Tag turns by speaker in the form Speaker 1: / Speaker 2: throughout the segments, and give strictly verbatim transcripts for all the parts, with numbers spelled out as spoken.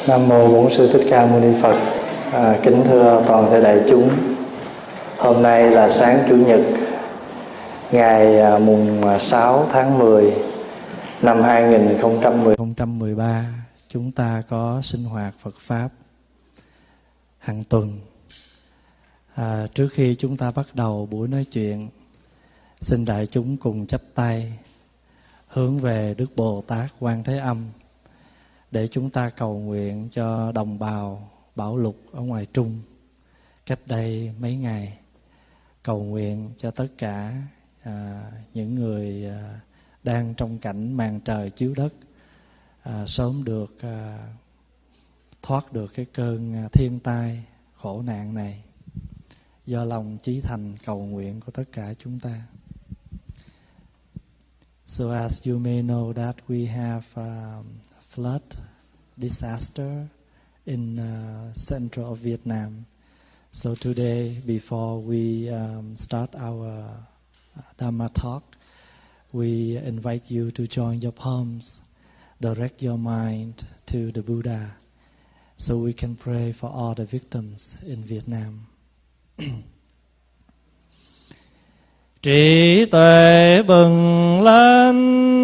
Speaker 1: Nam mô Bổn Sư Thích Ca Mâu Ni Phật. À, kính thưa toàn thể đại chúng, hôm nay là sáng Chủ nhật, ngày mùng sáu tháng mười năm hai nghìn không trăm mười ba, chúng ta có sinh hoạt Phật pháp hàng tuần. À, trước khi chúng ta bắt đầu buổi nói chuyện, xin đại chúng cùng chắp tay hướng về Đức Bồ Tát Quan Thế Âm để chúng ta cầu nguyện cho đồng bào Bảo Lục ở ngoài Trung cách đây mấy ngày. Cầu nguyện cho tất cả à, những người à, đang trong cảnh màn trời chiếu đất à, sớm được à, thoát được cái cơn thiên tai khổ nạn này, do lòng chí thành cầu nguyện của tất cả chúng ta. So as you may know that we have um, flood disaster in uh, central of Vietnam. So today, before we um, start our uh, Dhamma talk, we invite you to join your palms, direct your mind to the Buddha, so we can pray for all the victims in Vietnam. Trí tuệ bừng lên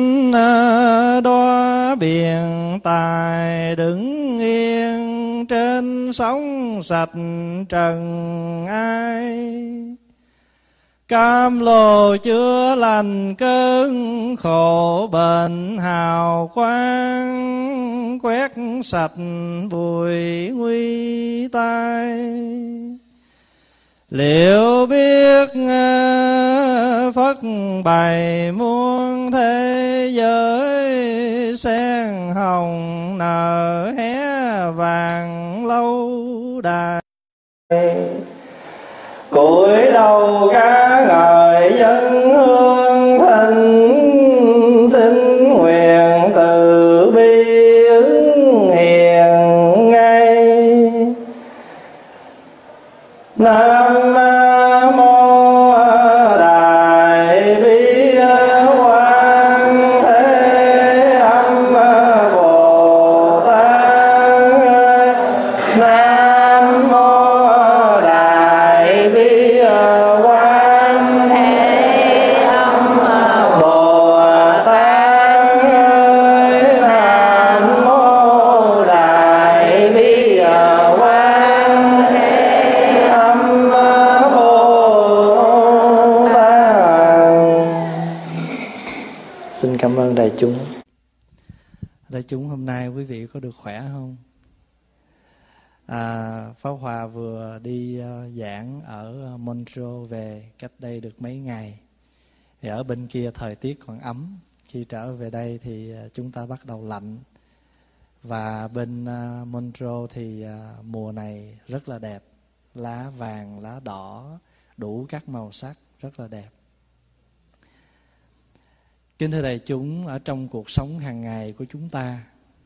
Speaker 1: đóa biển tài, đứng yên trên sóng sạch trần ai. Cam lồ chữa lành cơn khổ bệnh, hào quang quét sạch bụi nguy tai. Liệu biết Phật bày muôn thế giới, sen hồng nở hé vàng lâu đài. Cúi đầu ca ngợi dân hương thịnh, xin nguyện từ bi ứng hiền ngay. Nam mô Đại Bi Quan Thế Âm Bồ Tát. Nam mô Đại Bi Quan Thế Âm Bồ Tát. Nam mô Đại Bi Quan Thế Âm Bồ Tát. Xin cảm ơn đại chúng. Đại chúng, hôm nay quý vị có được khỏe không? À, Pháp Hòa vừa đi uh, giảng ở Montreal về cách đây được mấy ngày. Thì ở bên kia thời tiết còn ấm. Khi trở về đây thì uh, chúng ta bắt đầu lạnh. Và bên uh, Montreal thì uh, mùa này rất là đẹp. Lá vàng, lá đỏ, đủ các màu sắc, rất là đẹp. Kính thưa đại chúng, ở trong cuộc sống hàng ngày của chúng ta,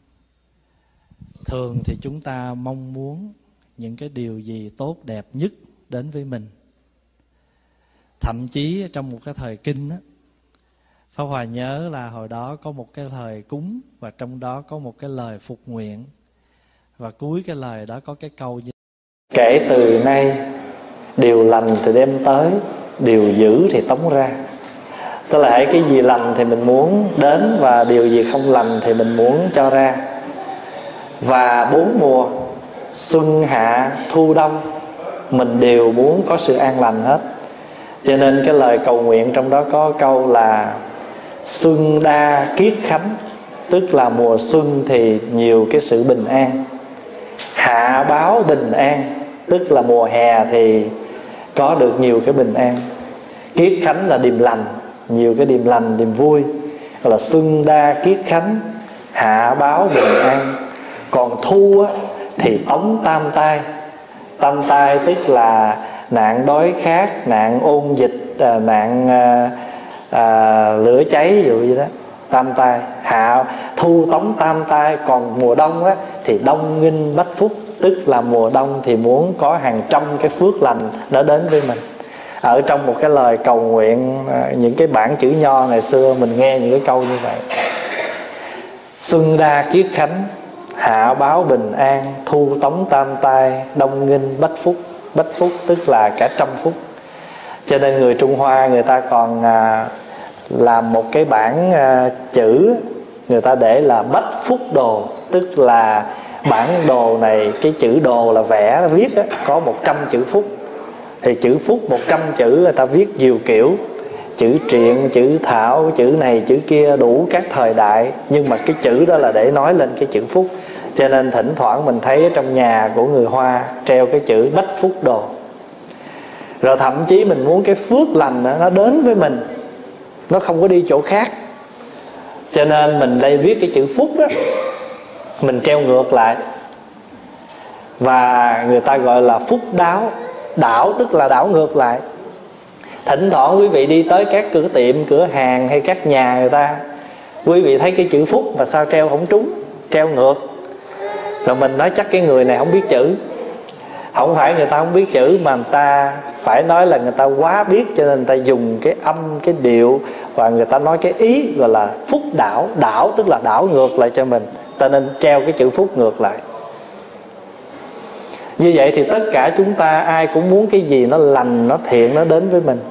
Speaker 1: thường thì chúng ta mong muốn những cái điều gì tốt đẹp nhất đến với mình. Thậm chí trong một cái thời kinh á, Pháp Hòa nhớ là hồi đó có một cái lời cúng, và trong đó có một cái lời phục nguyện. Và cuối cái lời đó có cái câu như: kể từ nay, điều lành thì đem tới, điều dữ thì tống ra. Tức là cái gì lành thì mình muốn đến, và điều gì không lành thì mình muốn cho ra. Và bốn mùa, xuân, hạ, thu, đông, mình đều muốn có sự an lành hết. Cho nên cái lời cầu nguyện trong đó có câu là xuân đa kiết khánh, tức là mùa xuân thì nhiều cái sự bình an. Hạ báo bình an, tức là mùa hè thì có được nhiều cái bình an. Kiết khánh là điềm lành, nhiều cái điềm lành, điềm vui. Gọi là xuân đa kiết khánh, hạ báo bình an. Còn thu á, thì tống tam tai. Tam tai tức là nạn đói khát, nạn ôn dịch, nạn à, à, lửa cháy, ví dụ như đó. Tam tai. Hạ thu tống tam tai. Còn mùa đông á, thì đông nghinh bách phúc, tức là mùa đông thì muốn có hàng trăm cái phước lành nó đến với mình. Ở trong một cái lời cầu nguyện, những cái bản chữ nho ngày xưa mình nghe những cái câu như vậy: xuân đa kiết khánh, hạ báo bình an, thu tống tam tai, đông nghinh bách phúc. Bách phúc tức là cả trăm phúc. Cho nên người Trung Hoa người ta còn à, làm một cái bảng à, chữ, người ta để là bách phúc đồ, tức là bản đồ này, cái chữ đồ là vẽ viết á, có một trăm chữ phúc. Thì chữ phúc một trăm chữ người ta viết nhiều kiểu, chữ triện, chữ thảo, chữ này chữ kia, đủ các thời đại. Nhưng mà cái chữ đó là để nói lên cái chữ phúc. Cho nên thỉnh thoảng mình thấy ở trong nhà của người Hoa treo cái chữ bách phúc đồ. Rồi thậm chí mình muốn cái phước lành đó, nó đến với mình, nó không có đi chỗ khác. Cho nên mình đây viết cái chữ phúc đó, mình treo ngược lại. Và người ta gọi là phúc đáo. Đảo tức là đảo ngược lại. Thỉnh thoảng quý vị đi tới các cửa tiệm, cửa hàng hay các nhà người ta, quý vị thấy cái chữ phúc mà sao treo không trúng, treo ngược. Rồi mình nói chắc cái người này không biết chữ. Không phải người ta không biết chữ, mà người ta phải nói là người ta quá biết, cho nên người ta dùng cái âm, cái điệu, và người ta nói cái ý gọi là phúc đảo. Đảo tức là đảo ngược lại cho mình, ta nên treo cái chữ phúc ngược lại. Như vậy thì tất cả chúng ta ai cũng muốn cái gì nó lành, nó thiện, nó đến với mình.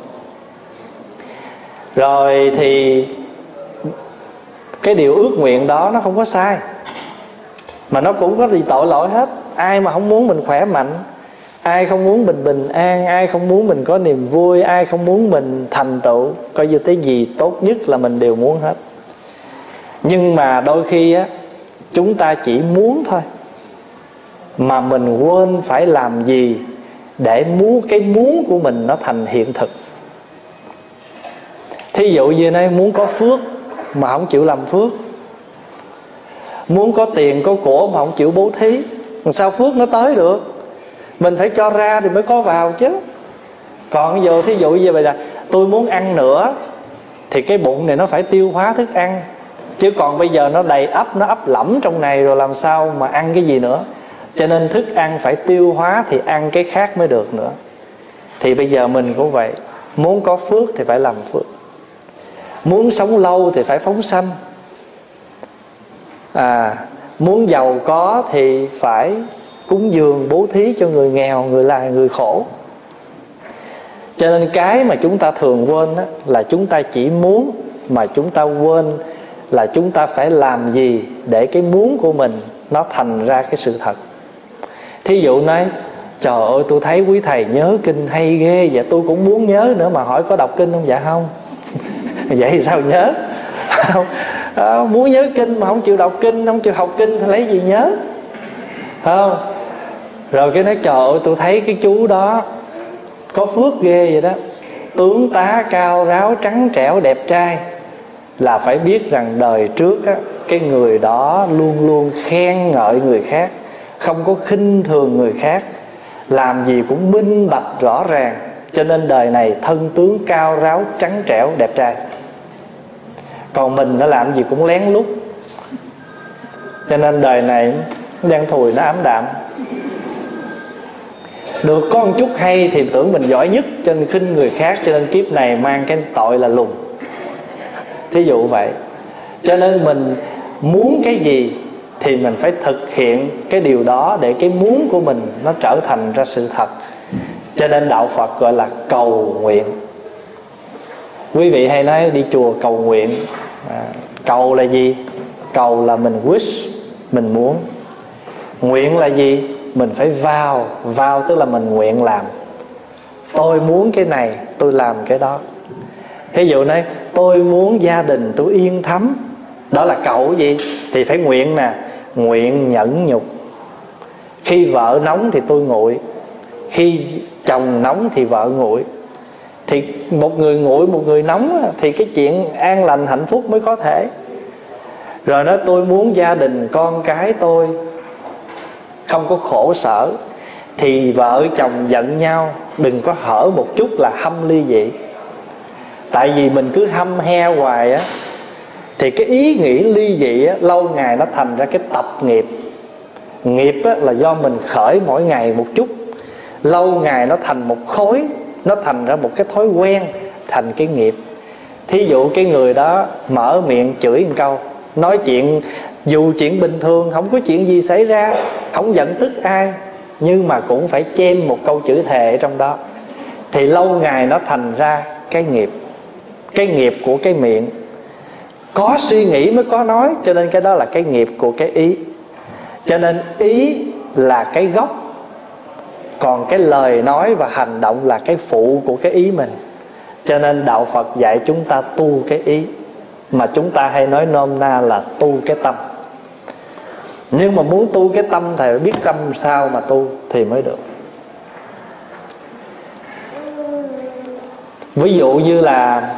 Speaker 1: Rồi thì cái điều ước nguyện đó nó không có sai, mà nó cũng có gì tội lỗi hết. Ai mà không muốn mình khỏe mạnh, ai không muốn mình bình an, ai không muốn mình có niềm vui, ai không muốn mình thành tựu, coi như cái gì tốt nhất là mình đều muốn hết. Nhưng mà đôi khi á, chúng ta chỉ muốn thôi, mà mình quên phải làm gì để muốn cái muốn của mình nó thành hiện thực. Thí dụ như này, muốn có phước mà không chịu làm phước, muốn có tiền có của mà không chịu bố thí, làm sao phước nó tới được? Mình phải cho ra thì mới có vào chứ. Còn giờ thí dụ như vậy là tôi muốn ăn nữa, thì cái bụng này nó phải tiêu hóa thức ăn. Chứ còn bây giờ nó đầy ắp, nó ấp lẫm trong này rồi làm sao mà ăn cái gì nữa. Cho nên thức ăn phải tiêu hóa thì ăn cái khác mới được nữa. Thì bây giờ mình cũng vậy, muốn có phước thì phải làm phước, muốn sống lâu thì phải phóng sanh, à, muốn giàu có thì phải cúng dường bố thí cho người nghèo, người là người khổ. Cho nên cái mà chúng ta thường quên đó, là chúng ta chỉ muốn, mà chúng ta quên là chúng ta phải làm gì để cái muốn của mình nó thành ra cái sự thật. Thí dụ nói, trời ơi tôi thấy quý thầy nhớ kinh hay ghê, dạ tôi cũng muốn nhớ nữa, mà hỏi có đọc kinh không? Dạ không. Vậy thì sao nhớ? Không. À, muốn nhớ kinh mà không chịu đọc kinh, không chịu học kinh thì lấy gì nhớ? Không. Rồi cái nói trời ơi tôi thấy cái chú đó có phước ghê vậy đó, tướng tá cao ráo, trắng trẻo, đẹp trai. Là phải biết rằng đời trước á, cái người đó luôn luôn khen ngợi người khác, không có khinh thường người khác, làm gì cũng minh bạch rõ ràng. Cho nên đời này thân tướng cao ráo, trắng trẻo, đẹp trai. Còn mình nó làm gì cũng lén lút, cho nên đời này đen thùi, nó ám đạm. Được có một chút hay thì tưởng mình giỏi nhất, cho nên khinh người khác, cho nên kiếp này mang cái tội là lùn. Thí dụ vậy. Cho nên mình muốn cái gì thì mình phải thực hiện cái điều đó, để cái muốn của mình nó trở thành ra sự thật. Cho nên đạo Phật gọi là cầu nguyện. Quý vị hay nói đi chùa cầu nguyện, à, cầu là gì? Cầu là mình wish, mình muốn. Nguyện là gì? Mình phải vào, vào tức là mình nguyện làm. Tôi muốn cái này, tôi làm cái đó. Ví dụ này, tôi muốn gia đình tôi yên thấm, đó là cầu gì? Thì phải nguyện nè, nguyện nhẫn nhục. Khi vợ nóng thì tôi nguội, khi chồng nóng thì vợ nguội. Thì một người nguội, một người nóng thì cái chuyện an lành hạnh phúc mới có thể. Rồi nói tôi muốn gia đình con cái tôi không có khổ sở, thì vợ chồng giận nhau đừng có hở một chút là hâm ly dị. Tại vì mình cứ hâm he hoài á, thì cái ý nghĩ ly dị á, lâu ngày nó thành ra cái tập nghiệp. Nghiệp á, là do mình khởi mỗi ngày một chút, lâu ngày nó thành một khối, nó thành ra một cái thói quen, thành cái nghiệp. Thí dụ cái người đó mở miệng chửi một câu, nói chuyện
Speaker 2: Dù chuyện bình thường, không có chuyện gì xảy ra, không giận tức ai, nhưng mà cũng phải chêm một câu chữ thề ở trong đó. Thì lâu ngày nó thành ra cái nghiệp. Cái nghiệp của cái miệng. Có suy nghĩ mới có nói, cho nên cái đó là cái nghiệp của cái ý. Cho nên ý là cái gốc, còn cái lời nói và hành động là cái phụ của cái ý mình. Cho nên Đạo Phật dạy chúng ta tu cái ý, mà chúng ta hay nói nôm na là tu cái tâm. Nhưng mà muốn tu cái tâm thì phải biết tâm sao mà tu thì mới được. Ví dụ như là,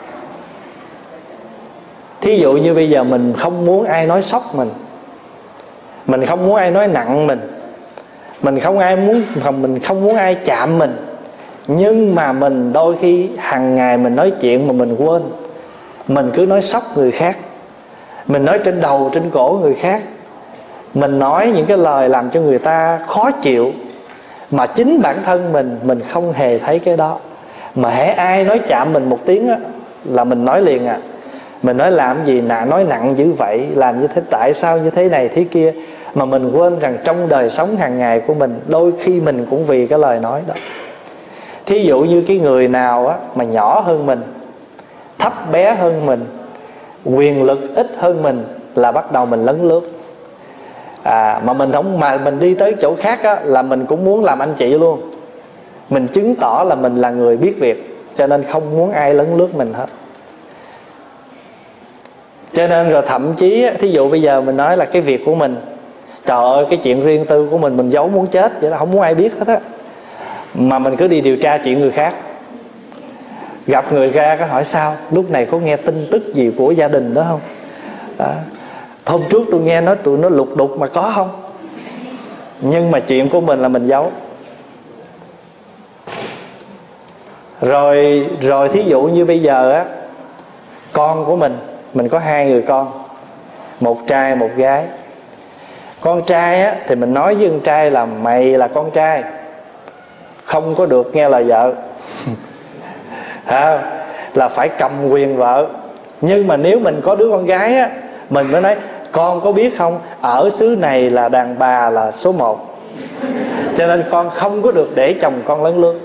Speaker 2: thí dụ như bây giờ mình không muốn ai nói sốc mình, mình không muốn ai nói nặng mình, mình không ai muốn mình không muốn ai chạm mình, nhưng mà mình đôi khi hàng ngày mình nói chuyện mà mình quên, mình cứ nói sốc người khác, mình nói trên đầu trên cổ người khác, mình nói những cái lời làm cho người ta khó chịu, mà chính bản thân mình mình không hề thấy cái đó. Mà hễ ai nói chạm mình một tiếng á, là mình nói liền à. Mình nói làm gì nè, nói nặng dữ vậy, làm như thế, tại sao như thế này thế kia. Mà mình quên rằng trong đời sống hàng ngày của mình, đôi khi mình cũng vì cái lời nói đó. Thí dụ như cái người nào á, mà nhỏ hơn mình, thấp bé hơn mình, quyền lực ít hơn mình, là bắt đầu mình lấn lướt. à, Mà mình không mà mình đi tới chỗ khác á, là mình cũng muốn làm anh chị luôn. Mình chứng tỏ là mình là người biết việc, cho nên không muốn ai lấn lướt mình hết. Cho nên rồi thậm chí, thí dụ bây giờ mình nói là cái việc của mình, trời ơi cái chuyện riêng tư của mình, mình giấu muốn chết vậy, là không muốn ai biết hết á. Mà mình cứ đi điều tra chuyện người khác. Gặp người ra có hỏi sao, lúc này có nghe tin tức gì của gia đình đó không? Đó. Hôm trước tôi nghe nói tụi nó lục đục mà có không? Nhưng mà chuyện của mình là mình giấu. Rồi rồi thí dụ như bây giờ á, con của mình, mình có hai người con, một trai một gái. Con trai á, thì mình nói với con trai là mày là con trai, không có được nghe lời vợ. à, Là phải cầm quyền vợ. Nhưng mà nếu mình có đứa con gái á, mình mới nói con có biết không, ở xứ này là đàn bà là số một, cho nên con không có được để chồng con lấn lướt.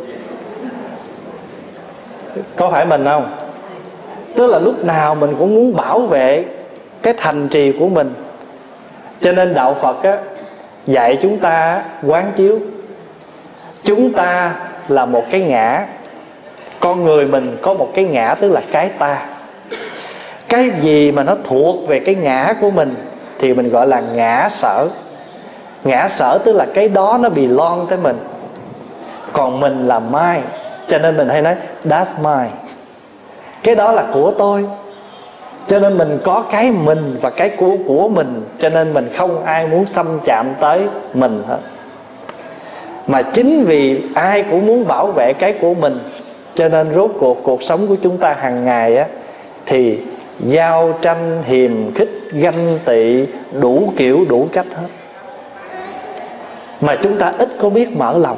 Speaker 2: Có phải mình không? Tức là lúc nào mình cũng muốn bảo vệ cái thành trì của mình. Cho nên Đạo Phật á, dạy chúng ta quán chiếu. Chúng ta là một cái ngã. Con người mình có một cái ngã, tức là cái ta. Cái gì mà nó thuộc về cái ngã của mình thì mình gọi là ngã sở. Ngã sở tức là cái đó nó belong tới mình, còn mình là mine. Cho nên mình hay nói that's mine, cái đó là của tôi. Cho nên mình có cái mình và cái của của mình, cho nên mình không ai muốn xâm chạm tới mình hết. Mà chính vì ai cũng muốn bảo vệ cái của mình, cho nên rốt cuộc cuộc sống của chúng ta hàng ngày á, thì giao tranh, hiềm khích, ganh tị, đủ kiểu đủ cách hết. Mà chúng ta ít có biết mở lòng.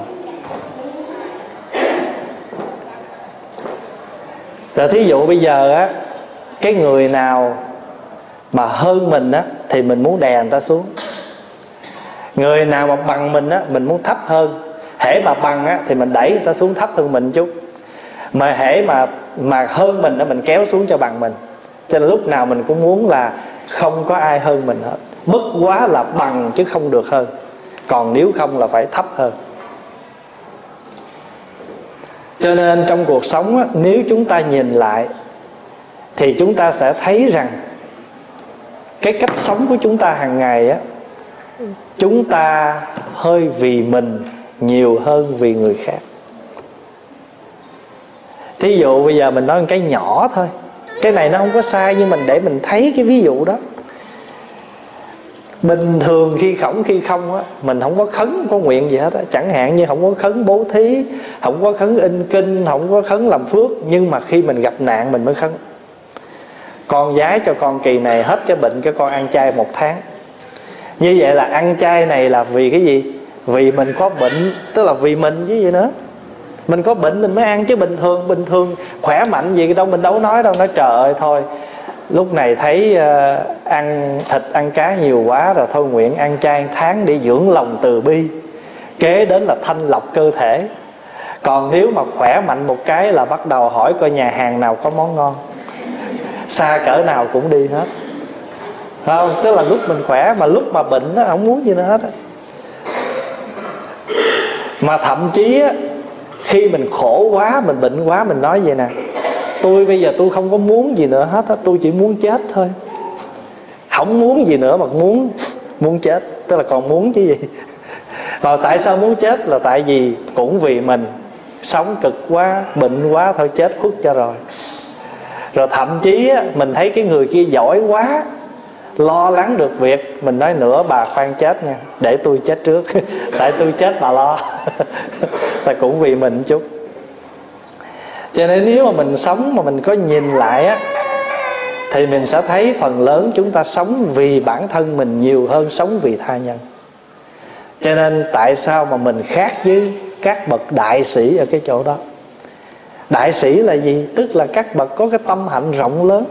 Speaker 2: Rồi thí dụ bây giờ á, cái người nào mà hơn mình á, thì mình muốn đè người ta xuống. Người nào mà bằng mình á, mình muốn thấp hơn. Hễ mà bằng á, thì mình đẩy người ta xuống thấp hơn mình chút. Mà hễ mà mà hơn mình á, mình kéo xuống cho bằng mình. Cho nên lúc nào mình cũng muốn là không có ai hơn mình hết. Bất quá là bằng chứ không được hơn. Còn nếu không là phải thấp hơn. Cho nên trong cuộc sống á, nếu chúng ta nhìn lại thì chúng ta sẽ thấy rằng cái cách sống của chúng ta hàng ngày á, chúng ta hơi vì mình nhiều hơn vì người khác. Thí dụ bây giờ mình nói một cái nhỏ thôi, cái này nó không có sai, nhưng mình để mình thấy cái ví dụ đó. Bình thường khi khổng khi không á, mình không có khấn, không có nguyện gì hết á. Chẳng hạn như không có khấn bố thí, không có khấn in kinh, không có khấn làm phước. Nhưng mà khi mình gặp nạn mình mới khấn. Con giái cho con kỳ này hết cái bệnh, cái con ăn chay một tháng. Như vậy là ăn chay này là vì cái gì? Vì mình có bệnh, tức là vì mình chứ gì nữa. Mình có bệnh mình mới ăn, chứ bình thường bình thường khỏe mạnh gì đâu mình đâu nói đâu. Nói trời ơi thôi, lúc này thấy uh, ăn thịt ăn cá nhiều quá rồi, thôi nguyện ăn chay tháng để dưỡng lòng từ bi, kế đến là thanh lọc cơ thể. Còn nếu mà khỏe mạnh một cái là bắt đầu hỏi coi nhà hàng nào có món ngon, xa cỡ nào cũng đi hết. Phải không? Tức là lúc mình khỏe, mà lúc mà bệnh nó không muốn gì nữa hết á. Mà thậm chí á, khi mình khổ quá, mình bệnh quá, mình nói vậy nè: tôi bây giờ tôi không có muốn gì nữa hết á, tôi chỉ muốn chết thôi. Không muốn gì nữa mà muốn muốn chết, tức là còn muốn chứ gì. Và tại sao muốn chết? Là tại vì cũng vì mình sống cực quá, bệnh quá, thôi chết khuất cho rồi. Rồi thậm chí á, mình thấy cái người kia giỏi quá, lo lắng được việc, mình nói nữa bà khoan chết nha, để tôi chết trước. Tại tôi chết bà lo. Là cũng vì mình chút. Cho nên nếu mà mình sống mà mình có nhìn lại á, thì mình sẽ thấy phần lớn chúng ta sống vì bản thân mình nhiều hơn sống vì tha nhân. Cho nên tại sao mà mình khác với các bậc đại sĩ ở cái chỗ đó? Đại sĩ là gì? Tức là các bậc có cái tâm hạnh rộng lớn.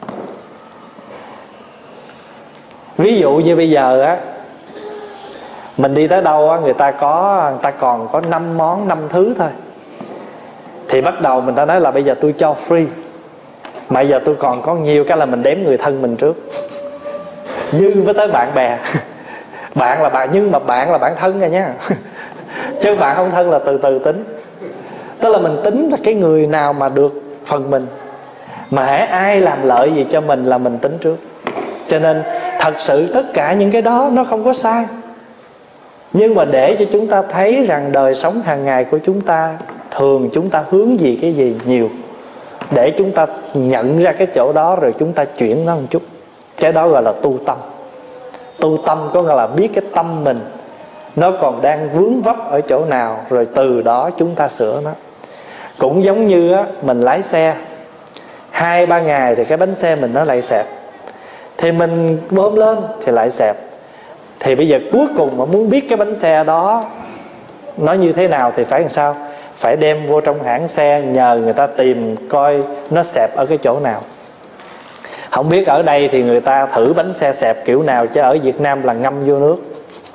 Speaker 2: Ví dụ như bây giờ á, mình đi tới đâu á, người ta có người ta còn có năm món, năm thứ thôi, thì bắt đầu mình ta nói là bây giờ tôi cho free. Mà giờ tôi còn có nhiều cái là mình đếm người thân mình trước, dư với tới bạn bè. Bạn là bạn, nhưng mà bạn là bạn thân rồi nha. Chứ bạn không thân là từ từ tính. Tức là mình tính là cái người nào mà được phần mình, mà hễ ai làm lợi gì cho mình là mình tính trước. Cho nên thật sự tất cả những cái đó nó không có sai. Nhưng mà để cho chúng ta thấy rằng đời sống hàng ngày của chúng ta, thường chúng ta hướng gì cái gì nhiều, để chúng ta nhận ra cái chỗ đó rồi chúng ta chuyển nó một chút. Cái đó gọi là tu tâm. Tu tâm có nghĩa là biết cái tâm mình nó còn đang vướng vấp ở chỗ nào, rồi từ đó chúng ta sửa nó. Cũng giống như á, mình lái xe hai ba ngày thì cái bánh xe mình nó lại xẹp, thì mình bơm lên thì lại xẹp. Thì bây giờ cuối cùng mà muốn biết cái bánh xe đó nó như thế nào thì phải làm sao? Phải đem vô trong hãng xe, nhờ người ta tìm coi nó xẹp ở cái chỗ nào. Không biết ở đây thì người ta thử bánh xe xẹp kiểu nào, chứ ở Việt Nam là ngâm vô nước.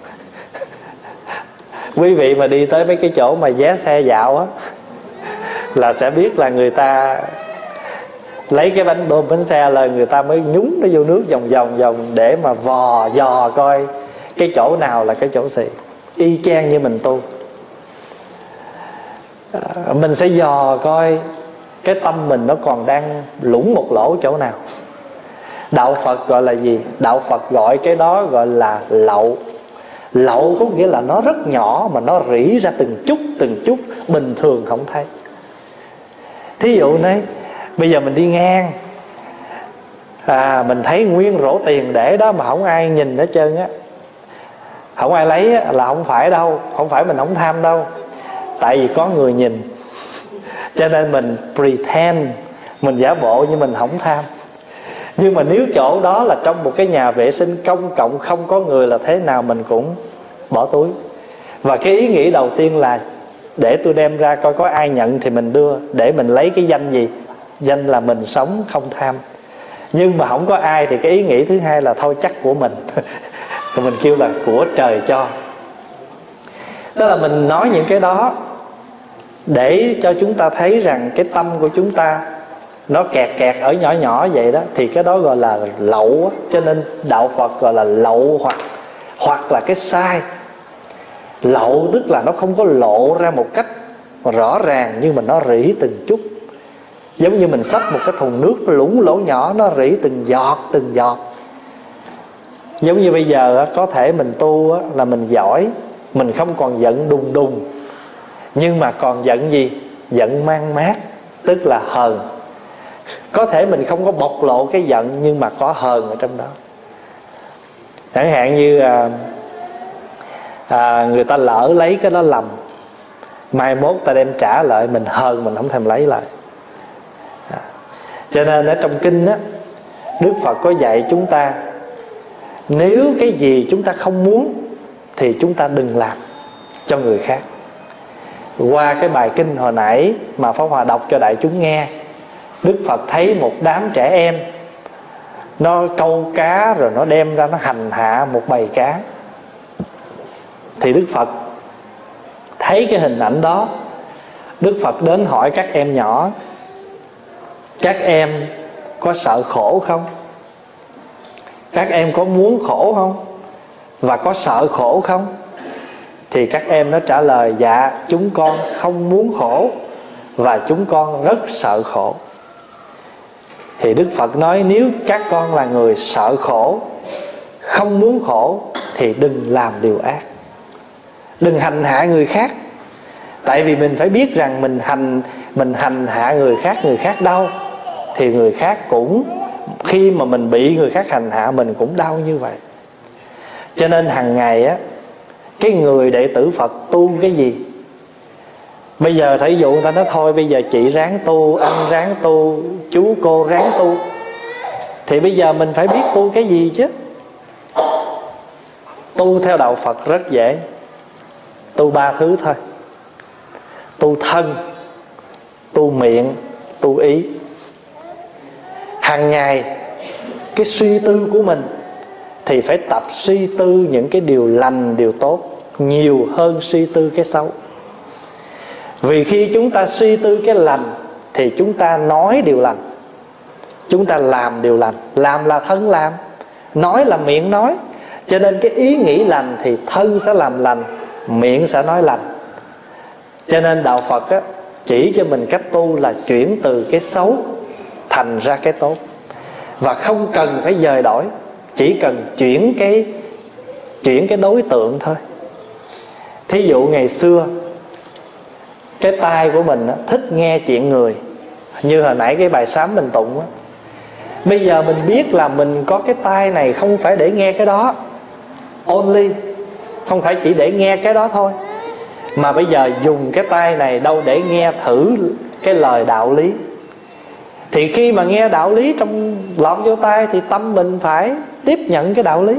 Speaker 2: Quý vị mà đi tới mấy cái chỗ mà vé xe dạo á, là sẽ biết là người ta lấy cái bánh bơm bánh xe là người ta mới nhúng nó vô nước vòng vòng vòng để mà vò dò coi cái chỗ nào là cái chỗ xị. Y chang như mình tu, à, mình sẽ dò coi cái tâm mình nó còn đang lủng một lỗ chỗ nào. Đạo Phật gọi là gì? Đạo Phật gọi cái đó gọi là lậu. Lậu có nghĩa là nó rất nhỏ mà nó rỉ ra từng chút từng chút, bình thường không thấy. Thí dụ này, bây giờ mình đi ngang, à, mình thấy nguyên rổ tiền để đó mà không ai nhìn hết trơn á, không ai lấy á, là không phải đâu, không phải mình không tham đâu, tại vì có người nhìn. Cho nên mình pretend, mình giả bộ như mình không tham. Nhưng mà nếu chỗ đó là trong một cái nhà vệ sinh công cộng, không có người, là thế nào mình cũng bỏ túi. Và cái ý nghĩ đầu tiên là để tôi đem ra coi có ai nhận thì mình đưa, để mình lấy cái danh gì? Danh là mình sống không tham. Nhưng mà không có ai thì cái ý nghĩ thứ hai là thôi chắc của mình. Thì mình kêu là của trời cho. Tức là mình nói những cái đó để cho chúng ta thấy rằng cái tâm của chúng ta nó kẹt kẹt ở nhỏ nhỏ vậy đó, thì cái đó gọi là lậu. Cho nên đạo Phật gọi là lậu, hoặc hoặc là cái sai. Lậu tức là nó không có lộ ra một cách rõ ràng, nhưng mà nó rỉ từng chút. Giống như mình xách một cái thùng nước, nó lũng lỗ nhỏ, nó rỉ từng giọt từng giọt. Giống như bây giờ có thể mình tu là mình giỏi, mình không còn giận đùng đùng, nhưng mà còn giận gì? Giận mang mát, tức là hờn. Có thể mình không có bộc lộ cái giận, nhưng mà có hờn ở trong đó. Chẳng hạn như à, à, người ta lỡ lấy cái đó lầm, mai mốt ta đem trả lại, mình hờn, mình không thèm lấy lại. à. Cho nên ở trong kinh á, Đức Phật có dạy chúng ta, nếu cái gì chúng ta không muốn thì chúng ta đừng làm cho người khác. Qua cái bài kinh hồi nãy mà Pháp Hòa đọc cho đại chúng nghe, Đức Phật thấy một đám trẻ em nó câu cá rồi nó đem ra nó hành hạ một bầy cá. Thì Đức Phật thấy cái hình ảnh đó, Đức Phật đến hỏi các em nhỏ: các em có sợ khổ không? Các em có muốn khổ không? Và có sợ khổ không? Thì các em nó trả lời: dạ, chúng con không muốn khổ và chúng con rất sợ khổ. Thì Đức Phật nói: nếu các con là người sợ khổ, không muốn khổ, thì đừng làm điều ác, đừng hành hạ người khác. Tại vì mình phải biết rằng mình hành mình hành hạ người khác, người khác đau, thì người khác cũng, khi mà mình bị người khác hành hạ, mình cũng đau như vậy. Cho nên hàng ngày á, cái người đệ tử Phật tu cái gì? Bây giờ thí dụ người ta nói thôi bây giờ chị ráng tu, anh ráng tu, chú cô ráng tu, thì bây giờ mình phải biết tu cái gì chứ. Tu theo đạo Phật rất dễ. Tu ba thứ thôi: tu thân, tu miệng, tu ý. Hàng ngày cái suy tư của mình thì phải tập suy tư những cái điều lành, điều tốt nhiều hơn suy tư cái xấu. Vì khi chúng ta suy tư cái lành thì chúng ta nói điều lành, chúng ta làm điều lành. Làm là thân làm, nói là miệng nói. Cho nên cái ý nghĩ lành thì thân sẽ làm lành, miệng sẽ nói lành. Cho nên đạo Phật á, chỉ cho mình cách tu là chuyển từ cái xấu thành ra cái tốt. Và không cần phải dời đổi, chỉ cần chuyển cái chuyển cái đối tượng thôi. Thí dụ ngày xưa cái tai của mình á, thích nghe chuyện người, như hồi nãy cái bài sám mình tụng á. Bây giờ mình biết là mình có cái tai này không phải để nghe cái đó only, không phải chỉ để nghe cái đó thôi, mà bây giờ dùng cái tai này đâu để nghe thử cái lời đạo lý. Thì khi mà nghe đạo lý trong lọt vô tai thì tâm mình phải tiếp nhận cái đạo lý.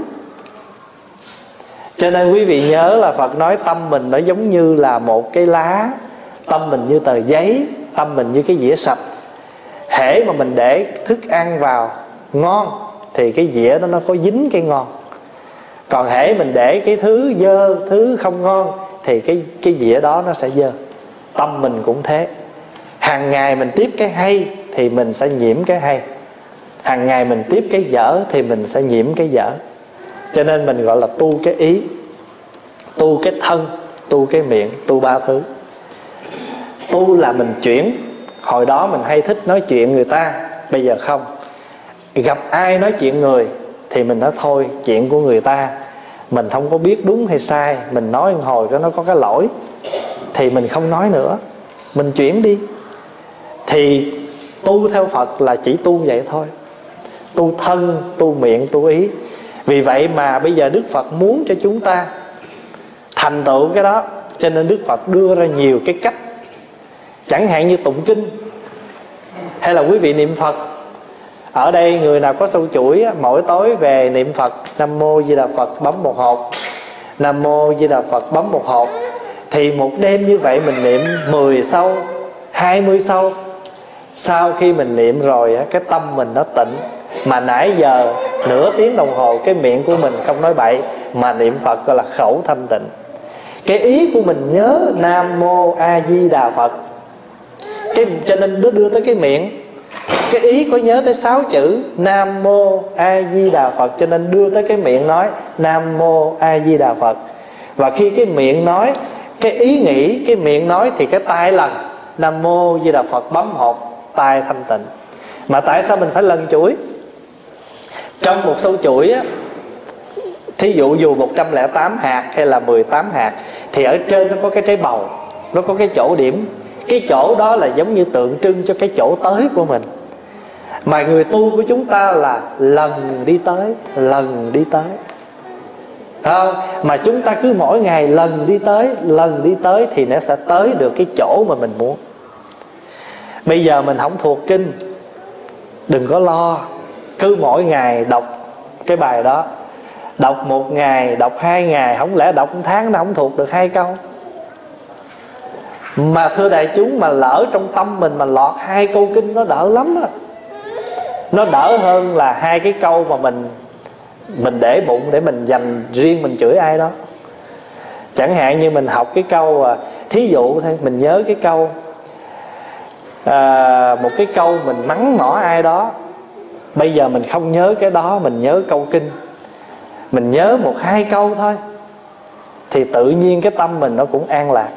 Speaker 2: Cho nên quý vị nhớ là Phật nói tâm mình nó giống như là một cái lá, tâm mình như tờ giấy, tâm mình như cái dĩa sạch. Hễ mà mình để thức ăn vào ngon thì cái dĩa đó nó có dính cái ngon. Còn hễ mình để cái thứ dơ, thứ không ngon thì cái, cái dĩa đó nó sẽ dơ. Tâm mình cũng thế. Hàng ngày mình tiếp cái hay thì mình sẽ nhiễm cái hay, hàng ngày mình tiếp cái dở thì mình sẽ nhiễm cái dở. Cho nên mình gọi là tu cái ý, tu cái thân, tu cái miệng, tu ba thứ. Tu là mình chuyển. Hồi đó mình hay thích nói chuyện người ta, bây giờ không. Gặp ai nói chuyện người thì mình nói thôi, chuyện của người ta mình không có biết đúng hay sai, mình nói một hồi nó có cái lỗi thì mình không nói nữa, mình chuyển đi. Thì tu theo Phật là chỉ tu vậy thôi, tu thân, tu miệng, tu ý. Vì vậy mà bây giờ Đức Phật muốn cho chúng ta thành tựu cái đó, cho nên Đức Phật đưa ra nhiều cái cách. Chẳng hạn như tụng kinh, hay là quý vị niệm Phật. Ở đây người nào có sâu chuỗi, mỗi tối về niệm Phật Nam Mô Di Đà Phật bấm một hộp, Nam Mô Di Đà Phật bấm một hộp. Thì một đêm như vậy mình niệm mười câu, hai mươi câu. Sau khi mình niệm rồi cái tâm mình nó tịnh. Mà nãy giờ nửa tiếng đồng hồ cái miệng của mình không nói bậy, mà niệm Phật gọi là khẩu thanh tịnh. Cái ý của mình nhớ Nam Mô A Di Đà Phật, cái, cho nên đưa, đưa tới cái miệng. Cái ý có nhớ tới sáu chữ Nam Mô A Di Đà Phật, cho nên đưa tới cái miệng nói Nam Mô A Di Đà Phật. Và khi cái miệng nói, cái ý nghĩ, cái miệng nói thì cái tai lần Nam Mô Di Đà Phật bấm hộp, tai thanh tịnh. Mà tại sao mình phải lần chuỗi? Trong một sâu chuỗi á, thí dụ dù một trăm lẻ tám hạt hay là mười tám hạt, thì ở trên nó có cái trái bầu, nó có cái chỗ điểm. Cái chỗ đó là giống như tượng trưng cho cái chỗ tới của mình. Mà người tu của chúng ta là lần đi tới, lần đi tới, không? Mà chúng ta cứ mỗi ngày lần đi tới, lần đi tới thì nó sẽ tới được cái chỗ mà mình muốn. Bây giờ mình không thuộc kinh, đừng có lo, cứ mỗi ngày đọc cái bài đó. Đọc một ngày, đọc hai ngày, không lẽ đọc một tháng nó không thuộc được hai câu. Mà thưa đại chúng, mà lỡ trong tâm mình mà lọt hai câu kinh nó đỡ lắm á. Nó đỡ hơn là hai cái câu mà mình Mình để bụng để mình dành riêng mình chửi ai đó. Chẳng hạn như mình học cái câu, thí dụ thôi, mình nhớ cái câu à, một cái câu mình mắng mỏ ai đó. Bây giờ mình không nhớ cái đó, mình nhớ câu kinh, mình nhớ một hai câu thôi, thì tự nhiên cái tâm mình nó cũng an lạc.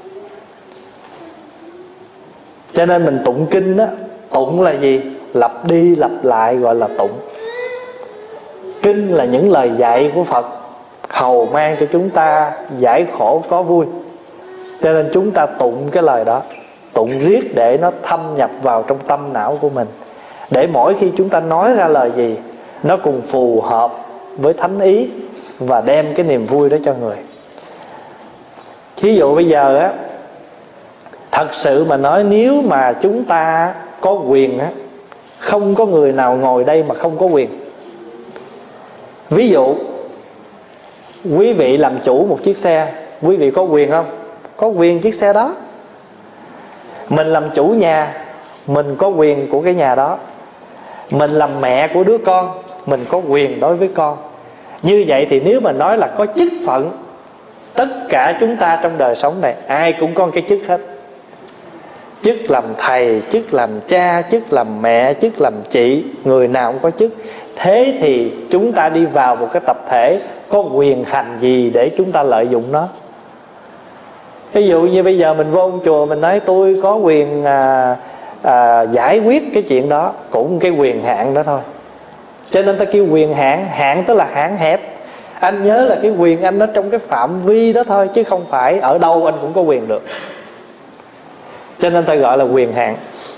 Speaker 2: Cho nên mình tụng kinh á, tụng là gì? Lặp đi lặp lại gọi là tụng. Kinh là những lời dạy của Phật, hầu mang cho chúng ta giải khổ có vui. Cho nên chúng ta tụng cái lời đó, tụng riết để nó thâm nhập vào trong tâm não của mình, để mỗi khi chúng ta nói ra lời gì nó cùng phù hợp với thánh ý và đem cái niềm vui đó cho người. Thí dụ bây giờ á, thật sự mà nói, nếu mà chúng ta có quyền á, không có người nào ngồi đây mà không có quyền. Ví dụ quý vị làm chủ một chiếc xe, quý vị có quyền không? Có quyền chiếc xe đó. Mình làm chủ nhà, mình có quyền của cái nhà đó. Mình làm mẹ của đứa con, mình có quyền đối với con. Như vậy thì nếu mà nói là có chức phận, tất cả chúng ta trong đời sống này ai cũng có cái chức hết. Chức làm thầy, chức làm cha, chức làm mẹ, chức làm chị, người nào cũng có chức. Thế thì chúng ta đi vào một cái tập thể, có quyền hành gì để chúng ta lợi dụng nó? Ví dụ như bây giờ mình vô ông chùa, mình nói tôi có quyền à, à, giải quyết cái chuyện đó, cũng cái quyền hạn đó thôi. Cho nên ta kêu quyền hạn. Hạn tức là hạn hẹp. Anh nhớ là cái quyền anh nó trong cái phạm vi đó thôi, chứ không phải ở đâu anh cũng có quyền được. Cho nên ta gọi là quyền hạn.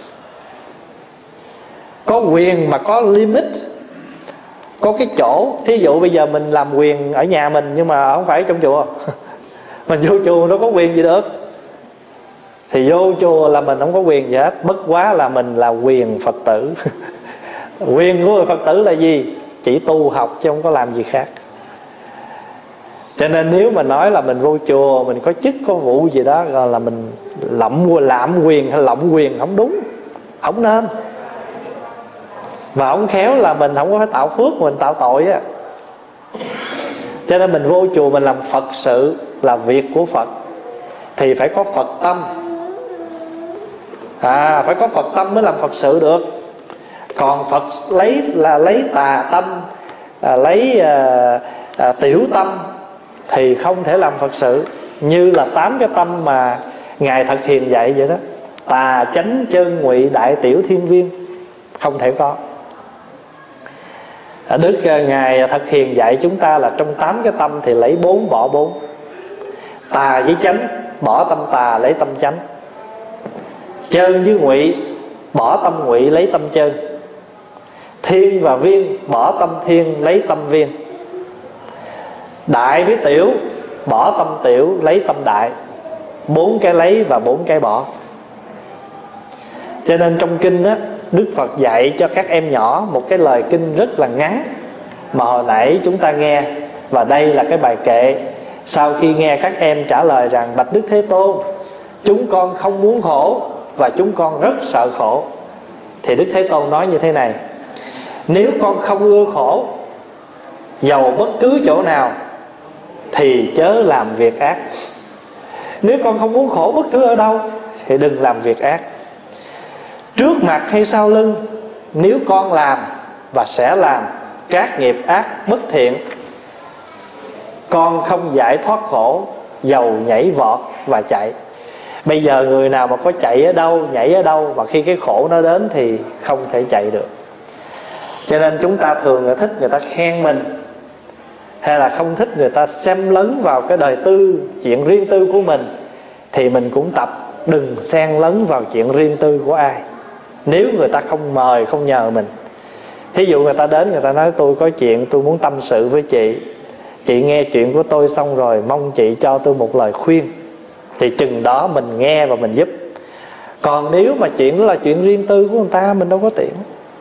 Speaker 2: Có quyền mà có limit, có cái chỗ. Thí dụ bây giờ mình làm quyền ở nhà mình, nhưng mà không phải trong chùa. Mình vô chùa nó có quyền gì được. Thì vô chùa là mình không có quyền gì hết, bất quá là mình là quyền Phật tử. Quyền của người Phật tử là gì? Chỉ tu học chứ không có làm gì khác. Cho nên nếu mà nói là mình vô chùa, mình có chức có vụ gì đó, gọi là mình lạm, lạm quyền hay lộng quyền, không đúng, không nên. Và không khéo là mình không có phải tạo phước, mình tạo tội á. Cho nên mình vô chùa mình làm Phật sự, là việc của Phật, thì phải có Phật tâm. À, phải có Phật tâm mới làm Phật sự được. Còn Phật lấy là lấy tà tâm, à, lấy à, à, tiểu tâm thì không thể làm Phật sự. Như là tám cái tâm mà Ngài Thật Hiền dạy vậy đó: tà chánh chân ngụy đại tiểu thiên viên, không thể có. Đức Ngài Thật Hiền dạy chúng ta là trong tám cái tâm thì lấy bốn bỏ bốn. Tà với chánh, bỏ tâm tà lấy tâm chánh. Chân với ngụy, bỏ tâm ngụy lấy tâm chân. Thiên và viên, bỏ tâm thiên lấy tâm viên. Đại với tiểu, bỏ tâm tiểu lấy tâm đại. Bốn cái lấy và bốn cái bỏ. Cho nên trong kinh á, Đức Phật dạy cho các em nhỏ một cái lời kinh rất là ngắn mà hồi nãy chúng ta nghe. Và đây là cái bài kệ. Sau khi nghe các em trả lời rằng: bạch Đức Thế Tôn, chúng con không muốn khổ và chúng con rất sợ khổ, thì Đức Thế Tôn nói như thế này: nếu con không ưa khổ, dầu bất cứ chỗ nào, thì chớ làm việc ác. Nếu con không muốn khổ bất cứ ở đâu, thì đừng làm việc ác. Trước mặt hay sau lưng, nếu con làm và sẽ làm các nghiệp ác bất thiện, con không giải thoát khổ, dầu nhảy vọt và chạy. Bây giờ người nào mà có chạy ở đâu, nhảy ở đâu, mà khi cái khổ nó đến thì không thể chạy được. Cho nên chúng ta thường thích người ta khen mình, hay là không thích người ta xen lấn vào cái đời tư, chuyện riêng tư của mình, thì mình cũng tập đừng xen lấn vào chuyện riêng tư của ai, nếu người ta không mời, không nhờ mình. Thí dụ người ta đến, người ta nói: tôi có chuyện tôi muốn tâm sự với chị, chị nghe chuyện của tôi xong rồi, mong chị cho tôi một lời khuyên, thì chừng đó mình nghe và mình giúp. Còn nếu mà chuyện đó là chuyện riêng tư của người ta, mình đâu có tiện.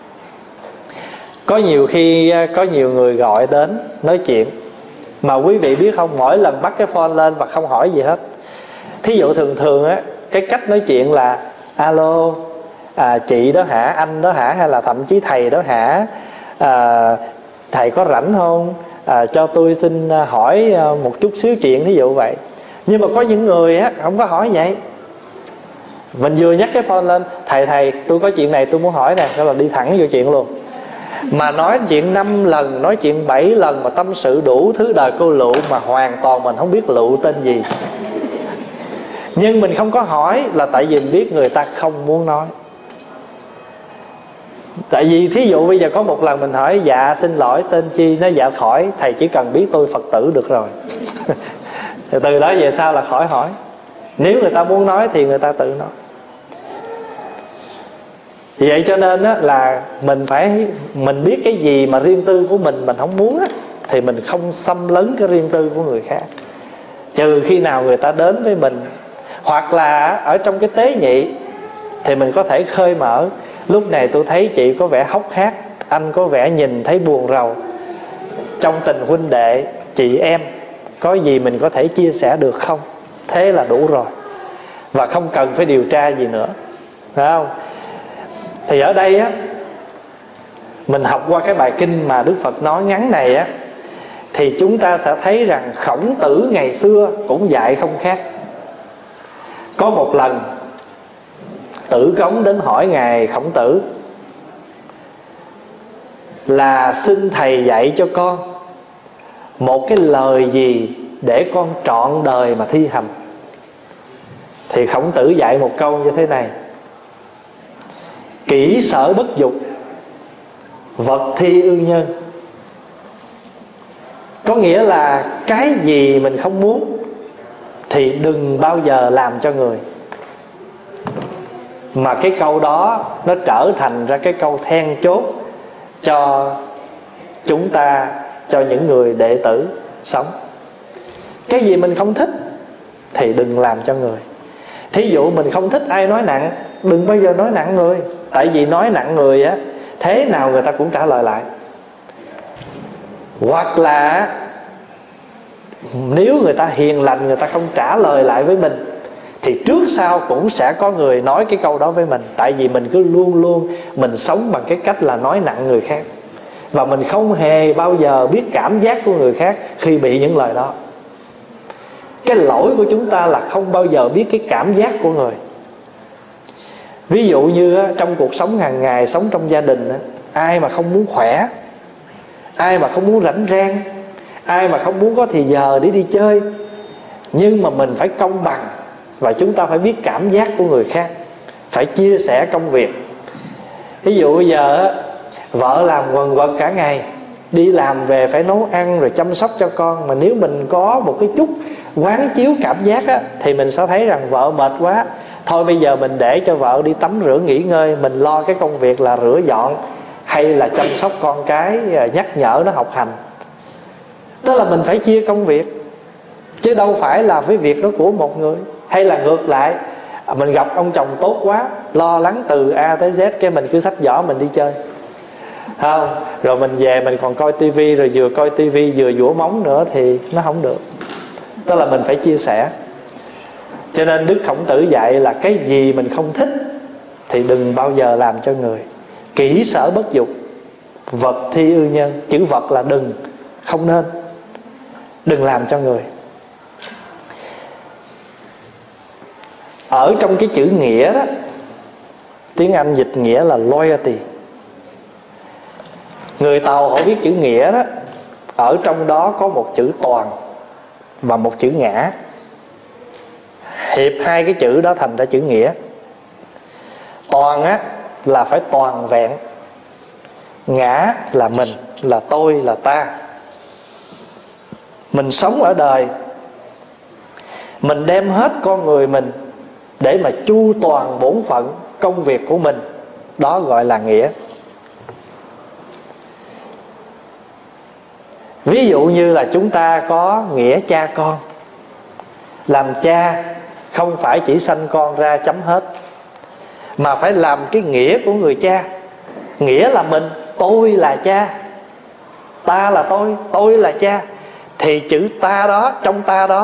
Speaker 2: Có nhiều khi có nhiều người gọi đến nói chuyện, mà quý vị biết không, mỗi lần bắt cái phone lên và không hỏi gì hết. Thí dụ thường thường á, cái cách nói chuyện là: alo, à, chị đó hả, anh đó hả, hay là thậm chí thầy đó hả, à, thầy có rảnh không, à, cho tôi xin hỏi một chút xíu chuyện, thí dụ vậy. Nhưng mà có những người á không có hỏi vậy. Mình vừa nhắc cái phone lên, thầy thầy tôi có chuyện này tôi muốn hỏi nè, đó là đi thẳng vô chuyện luôn. Mà nói chuyện năm lần, nói chuyện bảy lần, mà tâm sự đủ thứ đời cô lựu, mà hoàn toàn mình không biết lựu tên gì. Nhưng mình không có hỏi là tại vì mình biết người ta không muốn nói. Tại vì thí dụ bây giờ có một lần mình hỏi dạ xin lỗi tên chi, nó dạ khỏi, thầy chỉ cần biết tôi Phật tử được rồi. Thì từ đó về sau là khỏi hỏi. Nếu người ta muốn nói thì người ta tự nói. Vậy cho nên á, là mình phải mình biết cái gì mà riêng tư của mình mình không muốn á, thì mình không xâm lấn cái riêng tư của người khác, trừ khi nào người ta đến với mình. Hoặc là ở trong cái tế nhị thì mình có thể khơi mở. Lúc này tôi thấy chị có vẻ hốc hác, anh có vẻ nhìn thấy buồn rầu. Trong tình huynh đệ, chị em, có gì mình có thể chia sẻ được không? Thế là đủ rồi. Và không cần phải điều tra gì nữa, phải không? Thì ở đây á, mình học qua cái bài kinh mà Đức Phật nói ngắn này á, thì chúng ta sẽ thấy rằng Khổng Tử ngày xưa cũng dạy không khác. Có một lần Tử Cống đến hỏi ngài Khổng Tử là xin thầy dạy cho con một cái lời gì để con trọn đời mà thi hành. Thì Khổng Tử dạy một câu như thế này: kỹ sở bất dục, vật thi ư nhân. Có nghĩa là cái gì mình không muốn thì đừng bao giờ làm cho người. Mà cái câu đó nó trở thành ra cái câu then chốt cho chúng ta, cho những người đệ tử sống. Cái gì mình không thích thì đừng làm cho người. Thí dụ mình không thích ai nói nặng, đừng bao giờ nói nặng người. Tại vì nói nặng người á, thế nào người ta cũng trả lời lại. Hoặc là nếu người ta hiền lành, người ta không trả lời lại với mình, thì trước sau cũng sẽ có người nói cái câu đó với mình. Tại vì mình cứ luôn luôn mình sống bằng cái cách là nói nặng người khác, và mình không hề bao giờ biết cảm giác của người khác khi bị những lời đó. Cái lỗi của chúng ta là không bao giờ biết cái cảm giác của người. Ví dụ như trong cuộc sống hàng ngày, sống trong gia đình, ai mà không muốn khỏe, ai mà không muốn rảnh rang, ai mà không muốn có thì giờ để đi chơi. Nhưng mà mình phải công bằng, và chúng ta phải biết cảm giác của người khác, phải chia sẻ công việc. Ví dụ bây giờ vợ làm quần quật cả ngày, đi làm về phải nấu ăn rồi chăm sóc cho con. Mà nếu mình có một cái chút quán chiếu cảm giác á, thì mình sẽ thấy rằng vợ mệt quá, thôi bây giờ mình để cho vợ đi tắm rửa nghỉ ngơi, mình lo cái công việc là rửa dọn hay là chăm sóc con cái, nhắc nhở nó học hành. Tức là mình phải chia công việc, chứ đâu phải là cái việc đó của một người. Hay là ngược lại, mình gặp ông chồng tốt quá, lo lắng từ A tới Z, cái mình cứ xách giỏ mình đi chơi, không? Rồi mình về mình còn coi tivi, rồi vừa coi tivi vừa dũa móng nữa, thì nó không được. Tức là mình phải chia sẻ. Cho nên Đức Khổng Tử dạy là cái gì mình không thích thì đừng bao giờ làm cho người. Kỹ sở bất dục, vật thi ư nhân. Chữ vật là đừng, không nên, đừng làm cho người. Ở trong cái chữ nghĩa đó, tiếng Anh dịch nghĩa là loyalty. Người Tàu họ viết chữ nghĩa đó, ở trong đó có một chữ toàn và một chữ ngã. Hiệp hai cái chữ đó thành ra chữ nghĩa. Toàn á là phải toàn vẹn, ngã là mình, là tôi, là ta. Mình sống ở đời, mình đem hết con người mình để mà chu toàn bổn phận công việc của mình, đó gọi là nghĩa. Ví dụ như là chúng ta có nghĩa cha con. Làm cha không phải chỉ sanh con ra chấm hết, mà phải làm cái nghĩa của người cha. Nghĩa là mình, tôi là cha, ta là tôi, tôi là cha. Thì chữ ta đó, trong ta đó